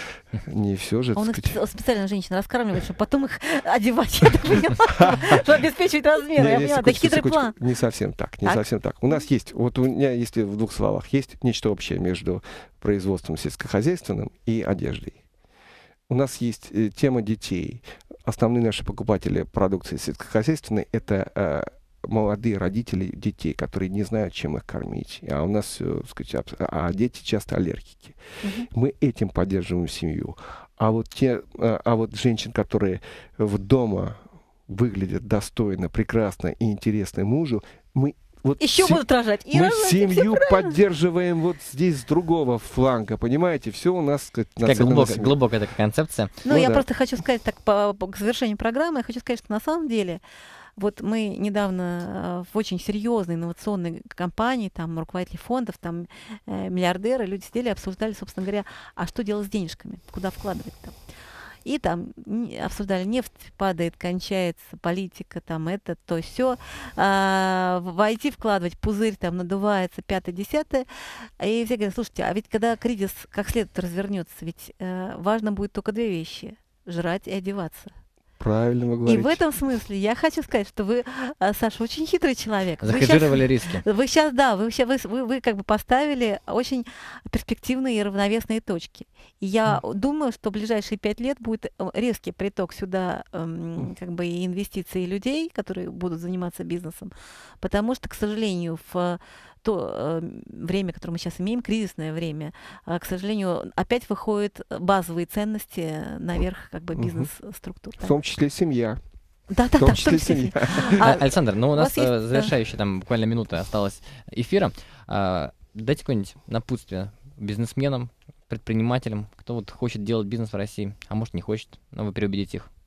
[SPEAKER 3] Не все же,
[SPEAKER 1] А он
[SPEAKER 3] так
[SPEAKER 1] их
[SPEAKER 3] сказать.
[SPEAKER 1] спе- специально женщин раскармливает, чтобы потом их одевать, я так понимаю, чтобы обеспечивать размеры.
[SPEAKER 3] Не,
[SPEAKER 1] Я
[SPEAKER 3] не,
[SPEAKER 1] поняла, это
[SPEAKER 3] секундочку,
[SPEAKER 1] хитрый
[SPEAKER 3] секундочку.
[SPEAKER 1] план.
[SPEAKER 3] Не совсем так, не
[SPEAKER 1] Так.
[SPEAKER 3] совсем так. У нас есть, вот у меня, если в двух словах, есть нечто общее между производством сельскохозяйственным и одеждой. У нас есть э, тема детей. Основные наши покупатели продукции сельскохозяйственной — это э, молодые родители детей, которые не знают, чем их кормить. А у нас, э, сказать, абс- а дети часто аллергики.
[SPEAKER 1] Мгм.
[SPEAKER 3] Мы этим поддерживаем семью. А вот те, а, а вот женщин, которые в дома выглядят достойно, прекрасно и интересно мужу, мы вот
[SPEAKER 1] Еще
[SPEAKER 3] се-
[SPEAKER 1] будут рожать. И
[SPEAKER 3] мы
[SPEAKER 1] рожать, и всё
[SPEAKER 3] семью поддерживаем вот здесь с другого фланга, понимаете? Все у нас, сказать,
[SPEAKER 2] Такая
[SPEAKER 3] нацелено на
[SPEAKER 2] глубокая,
[SPEAKER 3] семью.
[SPEAKER 2] глубокая такая концепция.
[SPEAKER 1] Ну,
[SPEAKER 3] Ну
[SPEAKER 1] я
[SPEAKER 3] да.
[SPEAKER 1] просто хочу сказать так по, по- к завершению программы, я хочу сказать, что на самом деле вот мы недавно э, в очень серьезной инновационной компании, там руководители фондов, там э, миллиардеры, люди сидели и обсуждали, собственно говоря, а что делать с денежками, куда вкладывать там. И там н- обсуждали, нефть падает, кончается, политика, там это, то все. В ай ти вкладывать, пузырь там надувается, пятое-десятое. И все говорят, слушайте, а ведь когда кризис как следует развернется, ведь э, важно будет только две вещи: жрать и одеваться.
[SPEAKER 3] Правильно вы
[SPEAKER 1] И
[SPEAKER 3] говорите.
[SPEAKER 1] в этом смысле я хочу сказать, что вы, а, Саша, очень хитрый человек. Вы
[SPEAKER 2] Захеджировали
[SPEAKER 1] щас-
[SPEAKER 2] риски.
[SPEAKER 1] Вы сейчас, да, вы, ща- вы, с- вы, вы как бы поставили очень перспективные и равновесные точки. И я думаю, что в ближайшие пять лет будет э, резкий приток сюда эм, как бы и инвестиций и людей, которые будут заниматься бизнесом, потому что, к сожалению, в то э, время, которое мы сейчас имеем, кризисное время, э, к сожалению, опять выходят базовые ценности наверх как бы
[SPEAKER 3] Мгм.
[SPEAKER 1] бизнес-структур.
[SPEAKER 3] В том числе семья.
[SPEAKER 1] Да,
[SPEAKER 3] В
[SPEAKER 1] да,
[SPEAKER 3] том
[SPEAKER 1] да, в
[SPEAKER 3] числе
[SPEAKER 1] том числе.
[SPEAKER 3] семья.
[SPEAKER 1] А,
[SPEAKER 2] А, Александр, ну у
[SPEAKER 1] у
[SPEAKER 2] нас
[SPEAKER 1] вас есть,
[SPEAKER 2] э,
[SPEAKER 1] да.
[SPEAKER 2] завершающая там буквально минута осталась эфира. А, Дайте какое-нибудь напутствие бизнесменам, предпринимателям, кто вот хочет делать бизнес в России, а может не хочет, но вы переубедите их.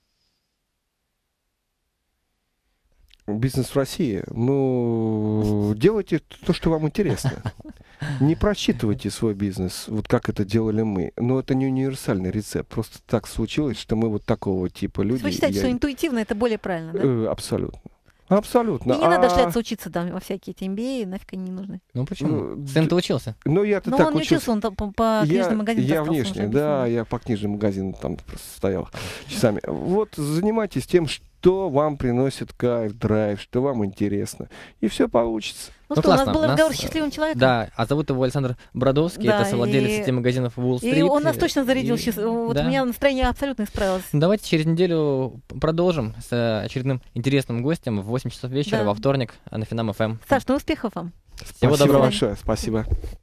[SPEAKER 3] Бизнес в России. Ну, делайте то, что вам интересно. Не просчитывайте свой бизнес, вот как это делали мы. Но это не универсальный рецепт. Просто так случилось, что мы вот такого типа
[SPEAKER 1] То есть
[SPEAKER 3] люди.
[SPEAKER 1] вы считаете,
[SPEAKER 3] Я-
[SPEAKER 1] что интуитивно это более правильно, да?
[SPEAKER 3] Э, Абсолютно. Абсолютно.
[SPEAKER 1] И не надо
[SPEAKER 3] А,
[SPEAKER 1] шляться учиться там во всякие эти эм би эй, нафиг они не нужны.
[SPEAKER 2] Ну почему?
[SPEAKER 3] Ну,
[SPEAKER 2] Сын-то учился.
[SPEAKER 3] Ну, я-то
[SPEAKER 1] Но
[SPEAKER 3] так
[SPEAKER 1] он не
[SPEAKER 3] учился.
[SPEAKER 1] учился, он там по, по
[SPEAKER 3] Я,
[SPEAKER 1] книжным магазинам
[SPEAKER 3] я
[SPEAKER 1] таскался, он
[SPEAKER 3] внешне,
[SPEAKER 1] уже
[SPEAKER 3] да,
[SPEAKER 1] объяснил.
[SPEAKER 3] я по книжным магазинам там просто стоял часами. Вот занимайтесь тем, что вам приносит кайф, драйв, что вам интересно. И все получится.
[SPEAKER 1] Ну,
[SPEAKER 2] Ну,
[SPEAKER 1] что, у нас
[SPEAKER 2] классно,
[SPEAKER 1] был
[SPEAKER 2] у нас,
[SPEAKER 1] разговор с
[SPEAKER 2] э,
[SPEAKER 1] счастливым человеком.
[SPEAKER 2] Да, а зовут его Александр Бродовский,
[SPEAKER 1] Да,
[SPEAKER 2] это совладелец
[SPEAKER 1] и-
[SPEAKER 2] сети магазинов Уолл-стрит.
[SPEAKER 1] И он нас точно зарядил.
[SPEAKER 2] И-
[SPEAKER 1] счаст- Вот
[SPEAKER 2] да.
[SPEAKER 1] у меня настроение абсолютно исправилось.
[SPEAKER 2] Ну, давайте через неделю продолжим с э, очередным интересным гостем в восемь часов вечера
[SPEAKER 1] Да.
[SPEAKER 2] во вторник на Финам эф эм.
[SPEAKER 1] Саш, ну успехов вам.
[SPEAKER 2] Всего
[SPEAKER 3] Спасибо
[SPEAKER 2] доброго.
[SPEAKER 3] большое. Спасибо.